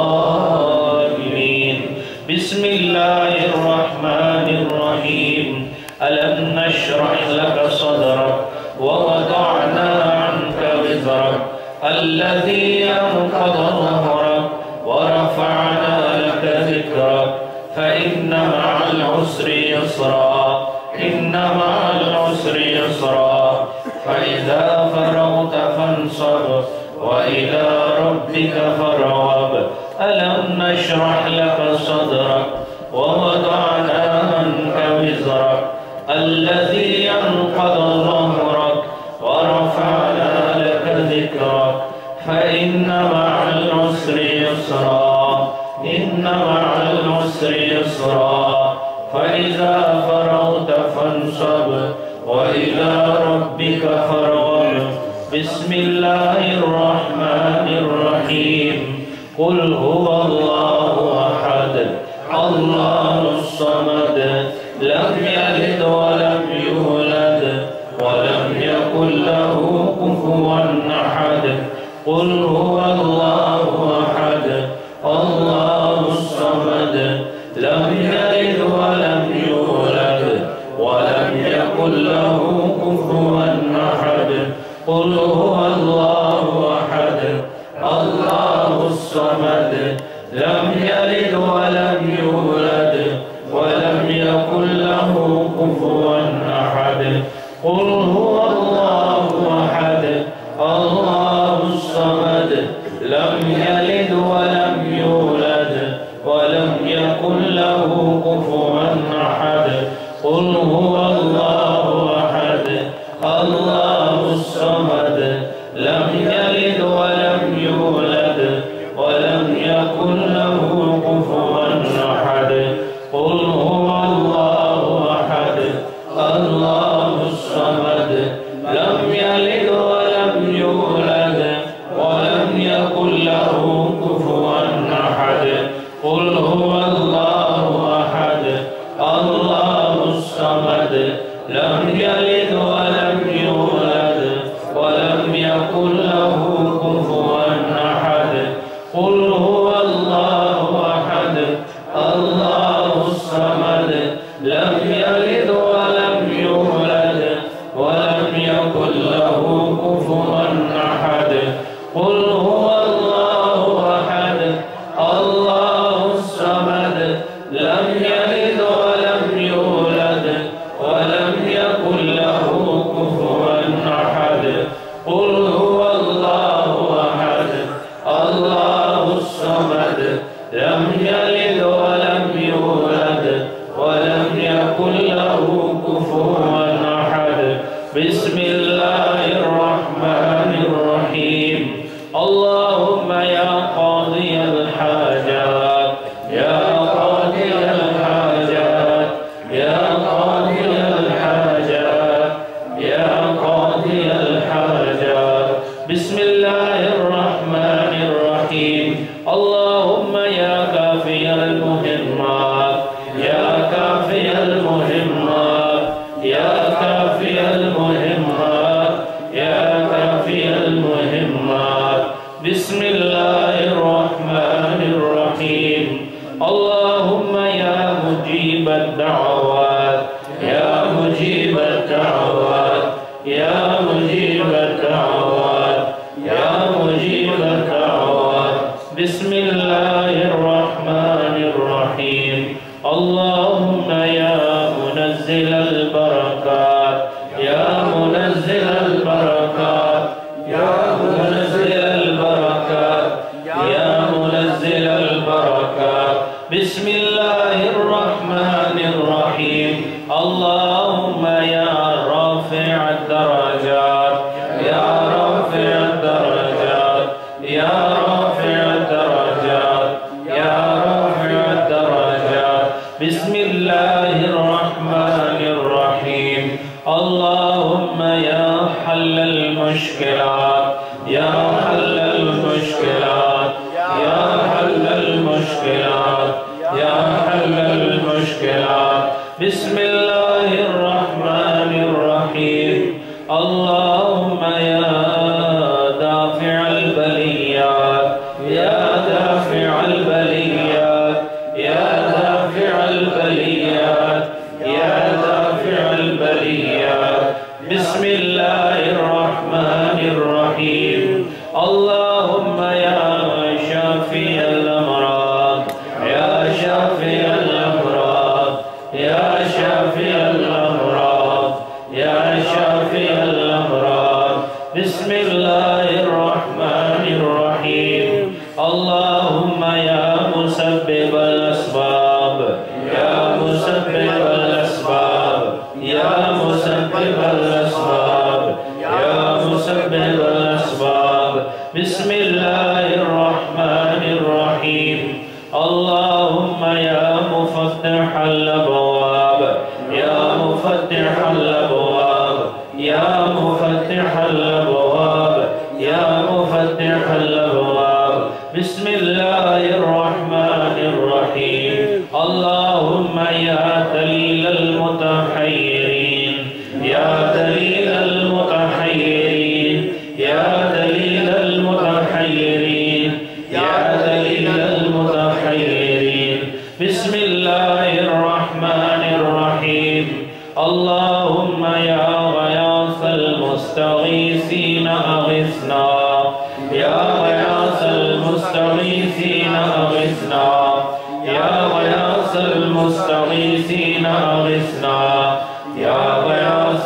الضالین۔ بسم اللہ الرحمن الرحیم، ألم نشرح لك صدرك ووضعنا عنك وزرك الذي أنقض ظهرك ورفعنا لك ذكرك فإن مع العسر يسرا، إن مع العسر يسرا، فإذا فرغت فانصب وإلى ربك فارغب۔ ألم نشرح لك صدرك ووضعنا عنك وزرك الذي أنقض ظهرك ورفعنا لك ذكرك فإن مع العسر يسرا، إن مع العسر يسرا، فإذا فرغت فانصب وإلى ربك فارغب۔ بسم الله الرحمن الرحيم، قل هو الله أحد الله الصمد، لم يلد ولم يولد ولم يكن له كفوا أحد، قل هو الله أحد الله الصمد، لم يلد ولم يولد ولم يكن له كفوا أحد، قل هو الله أحد الله الصمد، لم يلد ولم يولد ولم يكن له كفوا أحد، قل هو الله أحد الله الصمد، لم يلد ولم يولد ولم يكن له كفوا أحد، قل هو الله أحد لم يلد ولم يولد ولم يكن له كفوا أحد قل هو الله أحد الله الصمد لم يلد ولم يولد ولم يكن له كفوا أحد قل هو الله أحد الله الصمد لم يلد ولم يولد ولم يكن له كفوا أحد قل هو الله أحد الله الصمد لم يلد ولم يولد ولم يكن له كفوا أحد بسم الله الرحمن الرحيم اللهم يا قاضي الحاجات يا قاضي الحاجات يا قاضي الحاجات يا قاضي الحاجات بسم الله الرحمن الرحيم اللهم يا كافي المهمات يا كافي المهمات يا كافي المهمات يا كافي المهمات بسم الله الرحمن الرحيم اللهم يا مجيب الدعوات يا مجيب الدعوات يا مجيب الدعوات يا مجيب الدعوات بسم الله الرحمن الرحيم اللهم يا منزل البركات يا منزل البركات يا منزل البركات يا منزل البركات بسم الله الرحمن الرحيم اللهم يا رافع الدرجات يا رافع الدرجات يا رافع الدرجات يا رافع الدرجات بسم الله الرحمن الرحيم اللهم يا حل المشكلات يا حل المشكلات يا حل المشكلات يا حل المشكلات بسم الله الرحمن الرحيم اللهم يا دافع البليات يا دافع البليات يا دافع البليات يا دافع البليات بسم الله الرحمن الرحيم اللهم يا شافي الأمراض يا شافي الأمراض يا شافي الأمراض يا شافي الأمراض بسم الله الرحمن الرحيم اللهم يا مسبب الأسباب يا مسبب الأسباب يا مسبب الأسباب يا مسبب الأسباب بسم الله الرحمن الرحيم اللهم يا مفتح الأبواب يا مفتح الأبواب يا مفتح الأبواب يا مفتح الأبواب بسم الله الرحمن الرحيم اللهم يا دليل المتحيرين يا دليل المتحيرين يا دليل المتحيرين يا دليل المتحيرين بسم الله الرحمن الرحيم اللهم يا غياث المستغيثين أغثنا يا غياث المستغيثين أغثنا يا غياث المستغيثين أغثنا يا غياث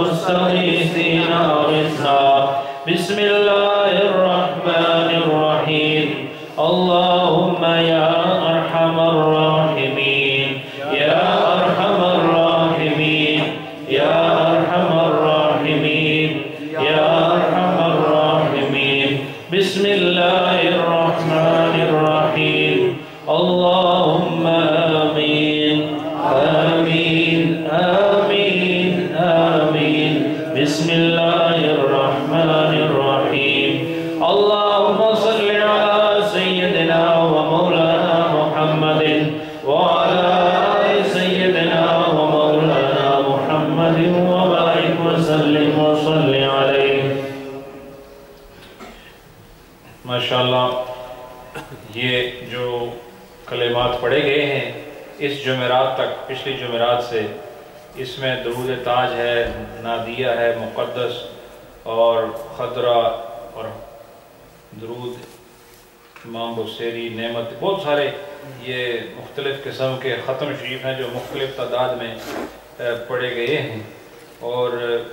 المستغيثين أغثنا بسم الله الرحمن الرحيم اللهم يا أرحم الراحمين يا أرحم الراحمين يا أرحم الراحمين يا أرحم الراحمين بسم الله الرحمن الرحيم اللهم آمين آمين آمين آمين بسم الله الرحمن الرحيم اللهم صل على سيدنا ومولانا محمد وعلى آل سيدنا ومولانا محمد وبارك وسلم وصل علیہ۔ ماشاءاللہ یہ جو کلمات پڑھے گئے ہیں اس جمعرات تک، پچھلی جمعرات سے، اس میں درود تاج ہے، نادیہ ہے، مقدس اور خضرہ اور درود امام بصیری، نعمت، بہت سارے یہ مختلف قسم کے ختم شریف ہیں جو مختلف تعداد میں پڑھے گئے ہیں، اور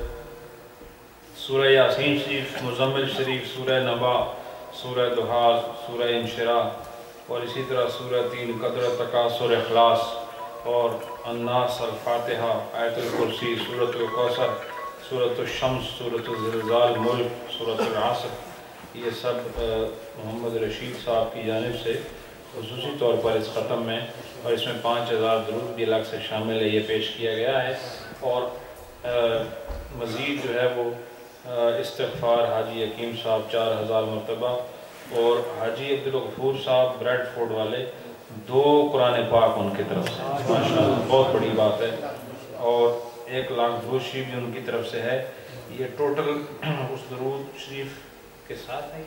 سورہ یاسین شریف، مزمل شریف، سورہ نبا، سورہ دہا، سورہ انشراح، اور اسی طرح سورہ تین، قدر، تکاثر، اخلاص، اور الناس، الفاتحہ، آیت الکرسی، سورۃ الکوثر، سورۃ الشمس، سورۃ الزلزال، ملک، سورۃ العصر، یہ سب محمد رشید صاحب کی جانب سے خصوصی طور پر اس ختم میں، اور اس میں 5000 درود بھی الگ سے شامل ہے، یہ پیش کیا گیا ہے۔ اور مزید جو ہے وہ استغفار حاجی حکیم صاحب 4000 مرتبہ، اور حاجی عبدالغفور صاحب بریڈ فورڈ والے 2 قرآن پاک ان کی طرف سے، ماشاءاللہ بہت بڑی بات ہے، اور 1 لاکھ درود شریف بھی ان کی طرف سے ہے۔ یہ ٹوٹل اس درود شریف کے ساتھ ہے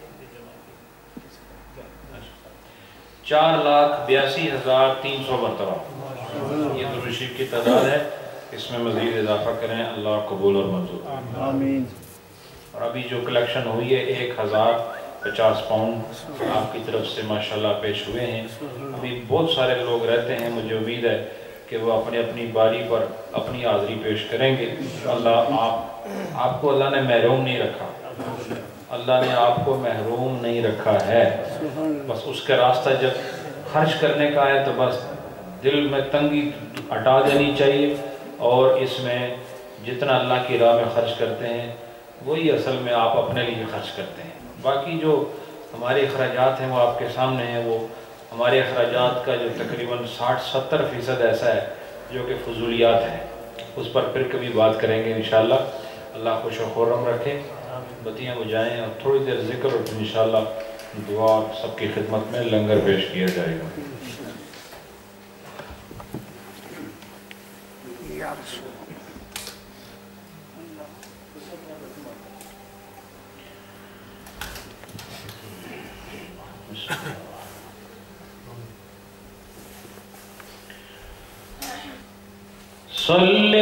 4,82,300 مرتبہ یہ درود شریف کی تعداد ہے۔ اس میں مزید اضافہ کریں، اللہ قبول اور منظور آمین۔ اور ابھی جو کلیکشن ہوئی ہے 1050 پاؤنڈ آپ کی طرف سے ماشاءاللہ پیش ہوئے ہیں۔ ابھی بہت سارے لوگ رہتے ہیں، مجھے امید ہے کہ وہ اپنی اپنی باری پر اپنی حاضری پیش کریں گے۔ اللہ آپ کو اللہ نے محروم نہیں رکھا، اللہ نے آپ کو محروم نہیں رکھا ہے، بس اس کا راستہ جب خرچ کرنے کا ہے تو بس دل میں تنگی ہٹا دینی چاہیے، اور اس میں جتنا اللہ کی راہ میں خرچ کرتے ہیں وہی اصل میں آپ اپنے لیے خرچ کرتے ہیں۔ باقی جو ہمارے اخراجات ہیں وہ آپ کے سامنے ہیں، وہ ہمارے اخراجات کا جو تقریباً 60-70% ایسا ہے جو کہ فضولیات ہیں، اس پر پھر کبھی بات کریں گے انشاءاللہ۔ اللہ خوش و خرم رکھے، بتیاں بجائیں اور تھوڑی دیر ذکر، اور انشاءاللہ دعا سب کی خدمت میں لنگر پیش کیا جائے گا۔ صلی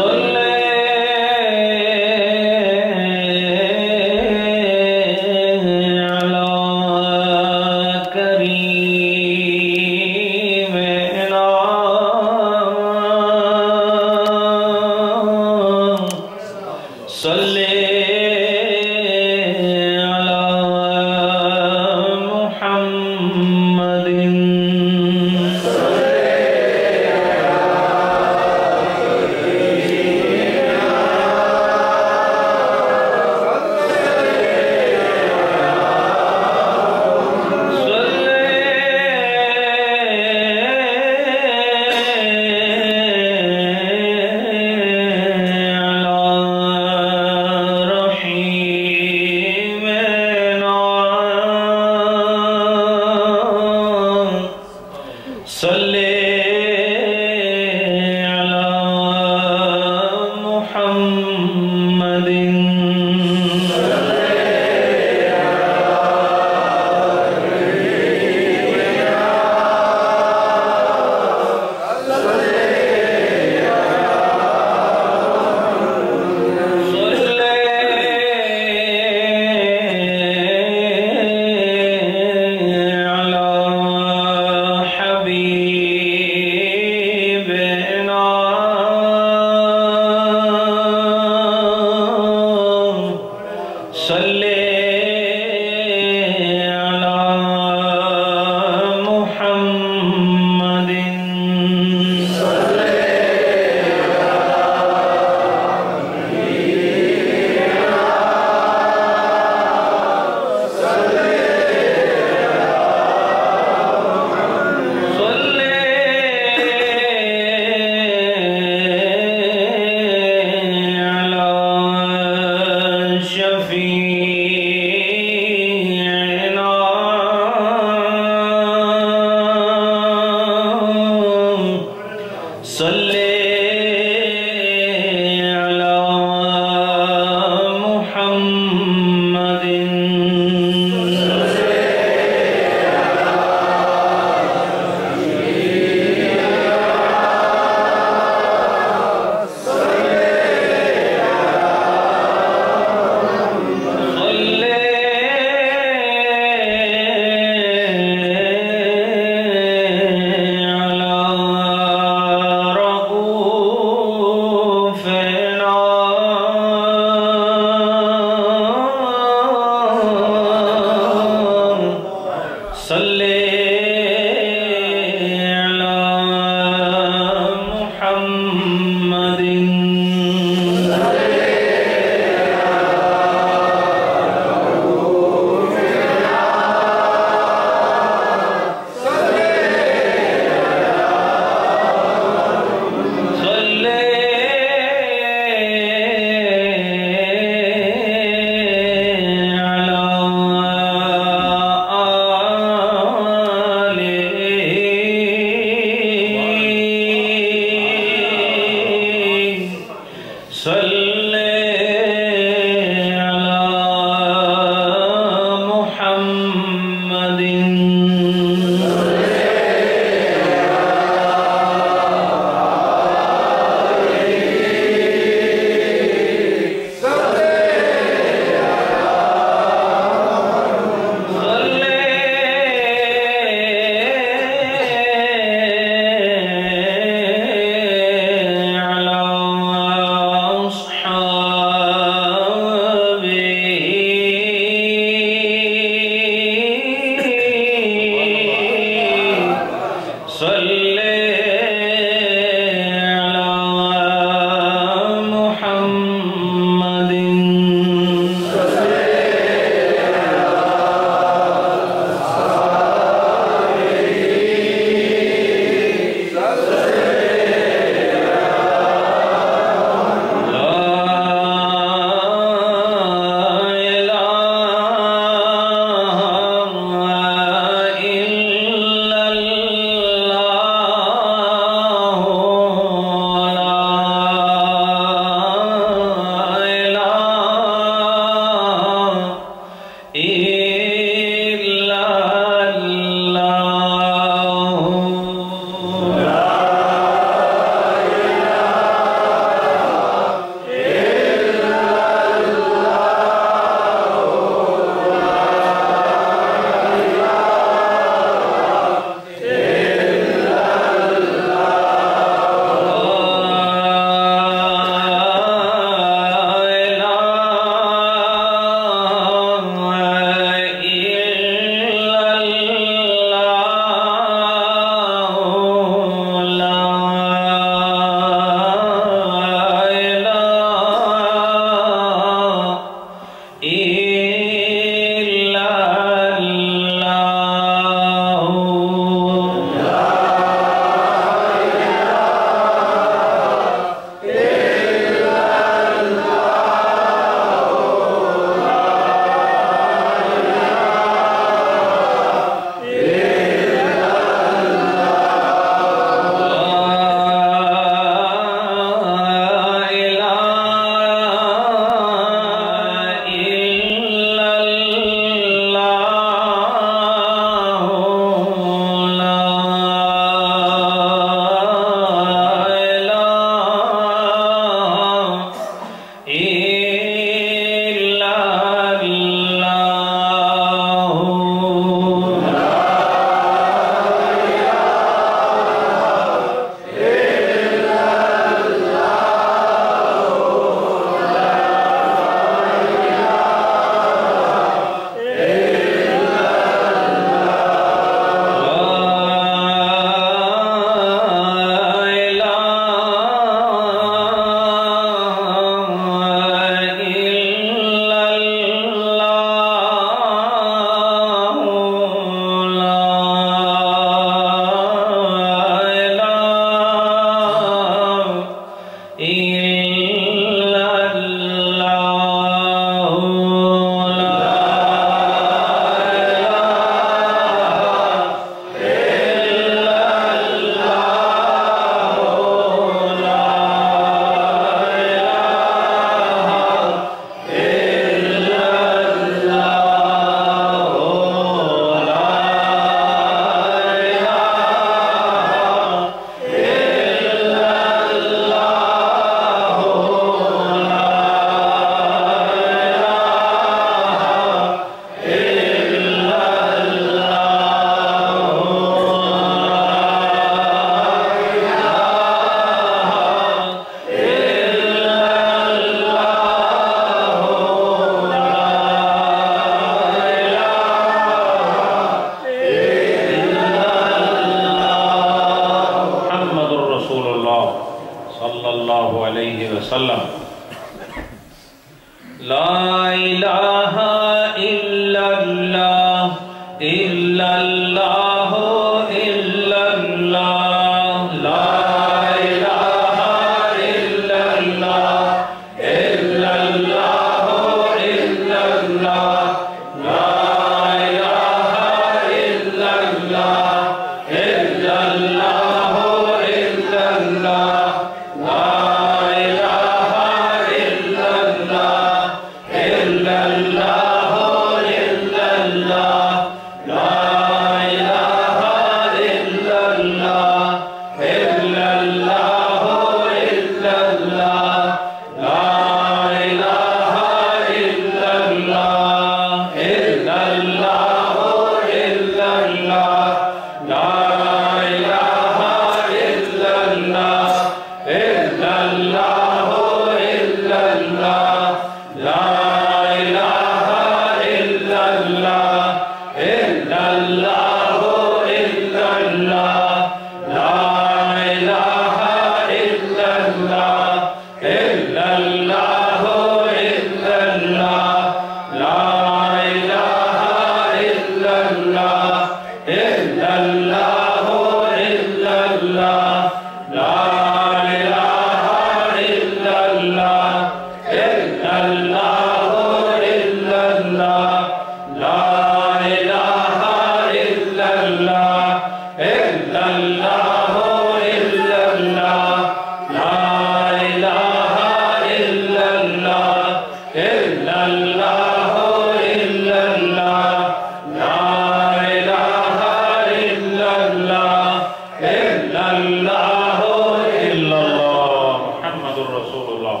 الہ الا اللہ الا اللہ الا اللہ لا الہ الا اللہ الا اللہ الا اللہ لا الہ الا اللہ الا اللہ الا اللہ لا الہ الا اللہ الا اللہ الا اللہ لا الہ الا اللہ الا اللہ الا اللہ لا الہ الا اللہ الا اللہ الا اللہ لا الہ الا اللہ الا اللہ الا اللہ لا الہ الا اللہ الا اللہ الا اللہ لا الہ الا اللہ الا اللہ الا اللہ لا الہ الا اللہ الا اللہ الا اللہ لا الہ الا اللہ الا اللہ الا اللہ لا الہ الا اللہ الا اللہ الا اللہ لا الہ الا اللہ الا اللہ الا اللہ لا الہ الا اللہ الا اللہ الا اللہ محمد رسول اللہ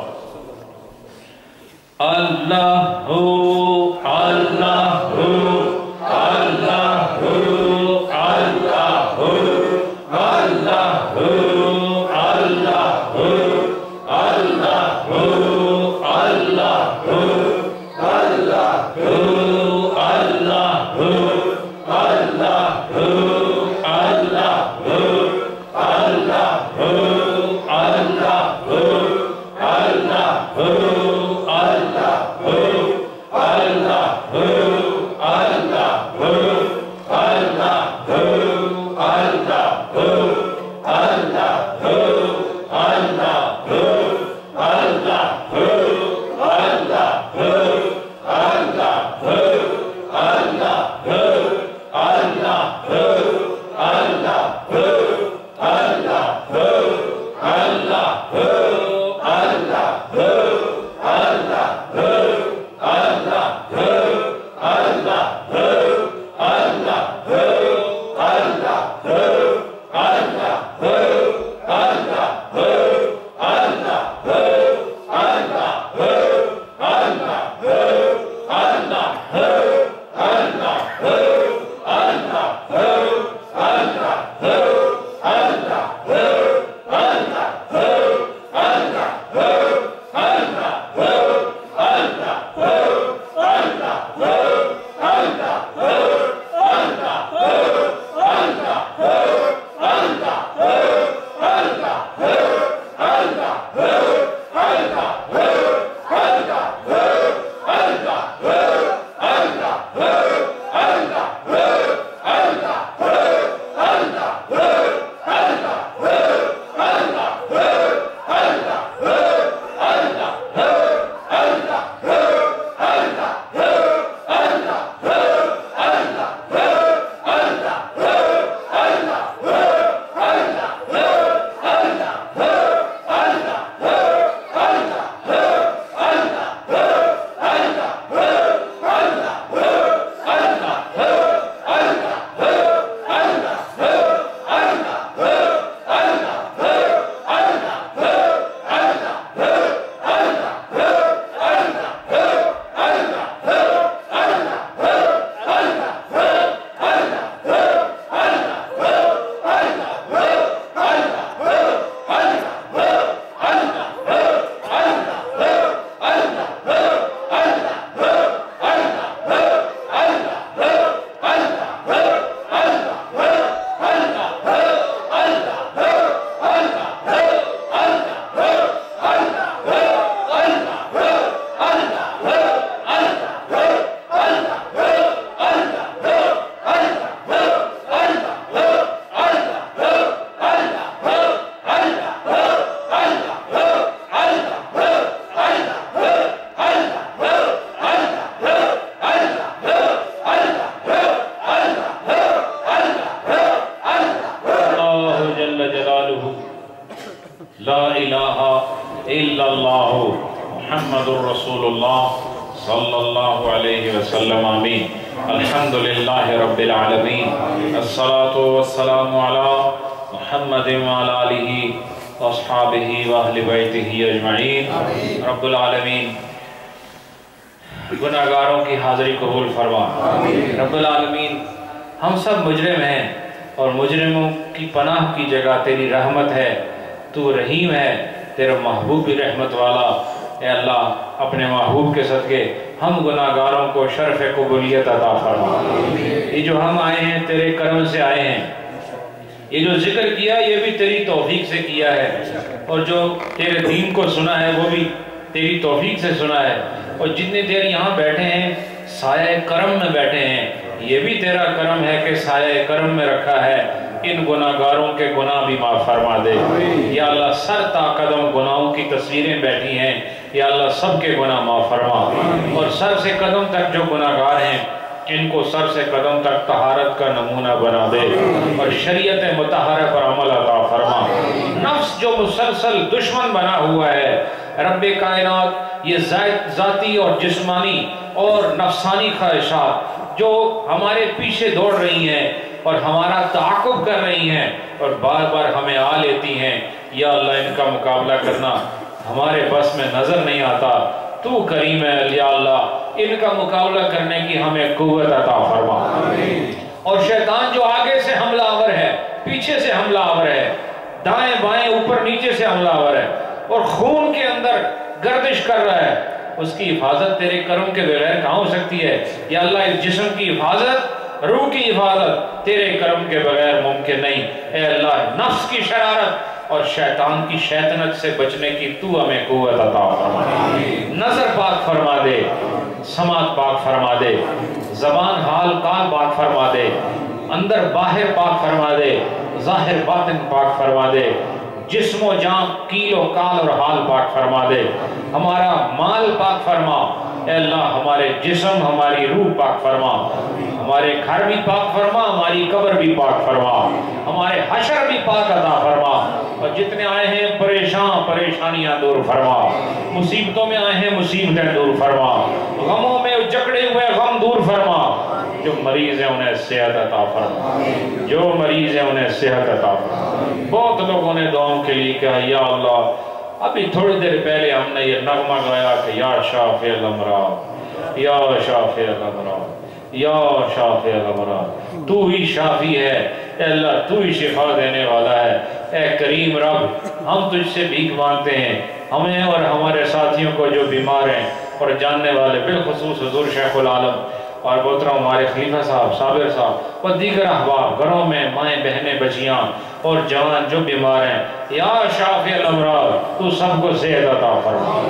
اللہ اللہ اللہ मुहम्मदुर रसूलुल्लाह सल्लल्लाहु अलैहि वसल्लम आमीन। अल्हम्दुलिल्लाहि रब्बिल आलमीन, अस्सलातु वस्सलामु अला मुहम्मदिन व अला आलिहि व अस्हाबिहि व अहलि बैतिहि अजमईन। रब्बुल आलमीन गुनाहगारों की हाज़िरी कबूल फरमा। रब्बुल आलमीन हम सब मुजरिम हैं और मुजरिमों की पनाह की जगह तेरी रहमत है। तू रहीम है, तेरा महबूब भी रहमत वाला। ए अल्लाह अपने महबूब के सदके हम गुनाहगारों को शर्फ कबूलियत अता फरमा। ये जो हम आए हैं तेरे करम से आए हैं, ये जो जिक्र किया ये भी तेरी तौफीक से किया है, और जो तेरे दीन को सुना है वो भी तेरी तौफीक से सुना है। और जितने देर यहाँ बैठे हैं साया करम में बैठे हैं, ये भी तेरा करम है कि साया करम में रखा है। इन गुनाहगारों के गुनाह भी माफ फरमा दे। या अल्लाह सर ता कदम गुनाहों की तस्वीरें बैठी हैं, या अल्लाह सबके गुनाह माफ फरमा। और सर से कदम तक जो गुनाहगार हैं इनको सर से कदम तक तहारत का नमूना बना दे और शरीयत मुतहरा पर अमल अता फरमा। नफ्स जो मुसलसल दुश्मन बना हुआ है, रब्बे कायनात ये जाती और जिस्मानी और नफसानी ख्वाहिशात जो हमारे पीछे दौड़ रही हैं और हमारा ताक़ुब कर रही हैं और बार बार हमें आ लेती हैं, या अल्लाह इनका मुकाबला करना हमारे बस में नजर नहीं आता। तू करीम है, या अल्लाह इनका मुकाबला करने की हमें कुव्वत अता फरमा। और शैतान जो आगे से हमलावर है, पीछे से हमलावर है, दाएं बाएं ऊपर नीचे से हमलावर है और खून के अंदर गर्दिश कर रहा है, उसकी हिफाजत तेरे करम के बगैर कहाँ हो सकती है। या अल्लाह इस जिस्म की हिफाजत, रूह की हिफाजत तेरे करम के बगैर मुमकिन नहीं। ए अल्लाह नफ्स की शरारत और शैतान की शैतानत से बचने की तू हमें कुव्वत अता फरमा। नजर पाक फरमा दे, समात पाक फरमा दे, जबान हाल काल पाक फरमा दे, अंदर बाहर पाक फरमा दे, जाहिर बातिन पाक फरमा दे, जिस्मो जान कीलो काल और हाल पाक फरमा दे। हमारा माल पाक फरमा। ए अल्लाह हमारे जिस्म हमारी रूह पाक फरमा, हमारे घर भी पाक फरमा, हमारी कब्र भी पाक फरमा, हमारे हशर भी पाक अता फरमा। और जितने आए हैं परेशान परेशानियां दूर फरमा, मुसीबतों में आए हैं मुसीबतें दूर फरमा, गमों में जकड़े हुए गम दूर फरमा। जो मरीज है उन्हें सेहत अता फरमा, जो मरीज है उन्हें सेहत अता फरमा। बहुत लोगों ने दुआओं के लिए कहा या अल्लाह, अभी थोड़ी देर पहले हमने ये नगमा गाया कि या शाफी अल अमराद, या शाफी अल अमराद, या शाफी अल अमराद। तू ही शाफी है अल्लाह, तू ही शिफा देने वाला है। ए करीम रब, हम तुझसे भीख मांगते हैं, हमें और हमारे साथियों को जो बीमार हैं और जानने वाले, बिलखुसूस हुजूर शेखुल आलम और मोहतरम हमारे खलीफा साहब, साबिर साहब और दीगर अहबाब, घरों में माएँ बहनें बच्चियाँ और जवान जो बीमार हैं, या शाफी अल अमराद, तू सबको सेहत अता फरमा।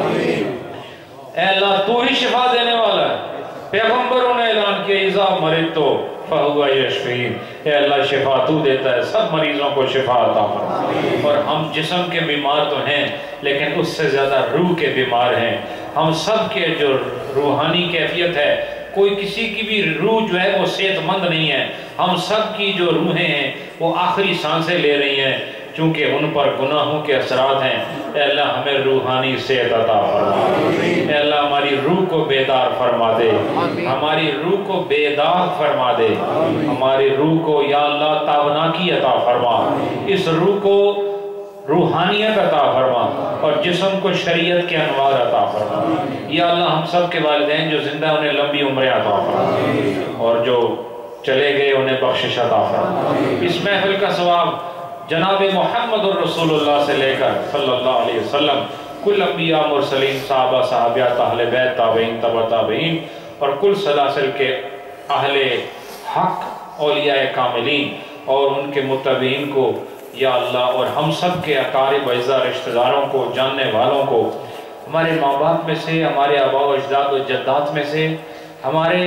ऐ अल्लाह तू ही शिफा देने वाला है। पैगंबरों ने ऐलान किया इज़ा मरिदतु फहुवा यशफीन। ऐ अल्लाह शिफा तू देता है, सब मरीजों को शिफा अता फरमा। और हम जिस्म के बीमार तो हैं लेकिन उससे ज्यादा रूह के बीमार हैं। हम सब के जो रूहानी कैफियत है, कोई किसी की भी रूह जो है वो सेहतमंद नहीं है। हम सब की जो रूहें हैं वो आखिरी सांसें ले रही हैं, चूंकि उन पर गुनाहों के असरात हैं। ऐ अल्लाह हमें रूहानी सेहत अता फरमा। ऐ अल्लाह हमारी रूह को बेदार फरमा दे, हमारी रूह को बेदाग फरमा दे, हमारी रूह को या अल्लाह ताबनाकी अता फरमा, इस रूह को रूहानियत अता फरमा और जिस्म को शरीयत के अनवार अता फरमा। या अल्लाह हम सब के वालिदैन जो जिंदा उन्हें लंबी उम्रें अता फरमा और जो चले गए उन्हें बख्शिश अता फरमा। इस महफिल का सवाब जनाब मोहम्मद रसूलुल्लाह से लेकर सल्लल्लाहु अलैहि वसल्लम कुल अंबिया मुरसलीन साहबा साहबियात अहले बैत ताबईन तबा ताबईन और कुल सलासिल के अहले हक औलिया कामिलीन और उनके मुत्तबईन को या अल्लाह और हम सब के अकारिब अज़ा रिश्तेदारों को, जानने वालों को, हमारे माँ बाप में से, हमारे आबा व अजदाद व जद्दात में से, हमारे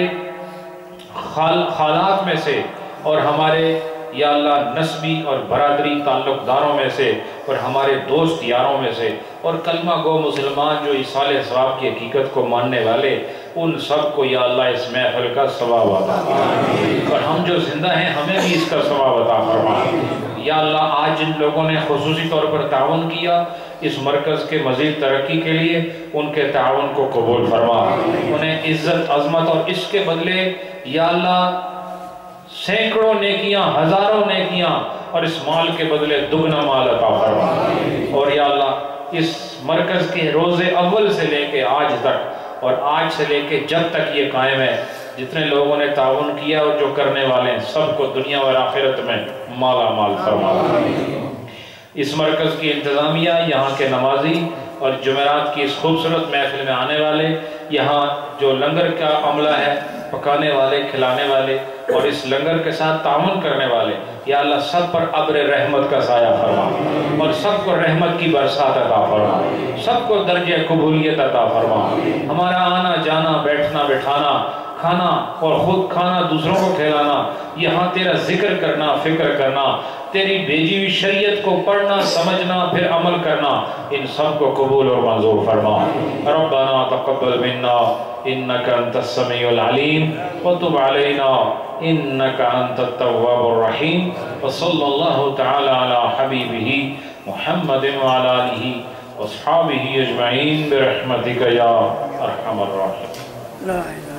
खालात में से और हमारे या अल्लाह नस्बी और बरादरी ताल्लुकदारों में से और हमारे दोस्त यारों में से और कलमा गो मुसलमान जो इसाले सवाब की हकीकत को मानने वाले, उन सब को या अल्लाह इस महफिल का सवाब अता फरमा और हम जो जिंदा हैं हमें भी इसका सवाब अता फरमा। یا اللہ آج جن لوگوں نے خصوصی طور پر تعاون کیا اس مرکز کے مزید ترقی کے لیے ان کے تعاون کو قبول فرما، انہیں عزت عظمت اور اس کے بدلے یا اللہ سینکڑوں نیکیاں ہزاروں نیکیاں اور اس مال کے بدلے دگنا مال عطا فرما، اور یا اللہ اس مرکز کے روز اول سے لے کے آج تک اور آج سے لے کے جب تک یہ قائم ہے جتنے لوگوں نے تعاون کیا اور جو کرنے والے ہیں سب کو دنیا اور آخرت میں مالا مال فرما۔ اس مرکز کی انتظامیہ، یہاں کے نمازی اور جمعرات کی اس خوبصورت محفل میں آنے والے، یہاں جو لنگر کا عملہ ہے پکانے والے کھلانے والے اور اس لنگر کے ساتھ تعاون کرنے والے، یا اللہ سب پر ابر رحمت کا سایہ فرما اور سب کو رحمت کی برسات عطا فرما، سب کو درجہ قبولیت عطا فرما۔ ہمارا آنا جانا بیٹھنا بٹھانا کھانا اور خود کھانا دوسروں کو کھلانا، یہاں تیرا ذکر کرنا فکر کرنا، تیری بھیجی ہوئی شریعت کو پڑھنا سمجھنا پھر عمل کرنا، ان سب کو قبول اور منظور فرما۔ ربنا تقبل منا انك انت السميع العليم وتب علينا انك انت التواب الرحيم، وصلى الله تعالى على حبيبه محمد وعلى آله واصحابه اجمعين برحمتك يا ارحم الراحمين۔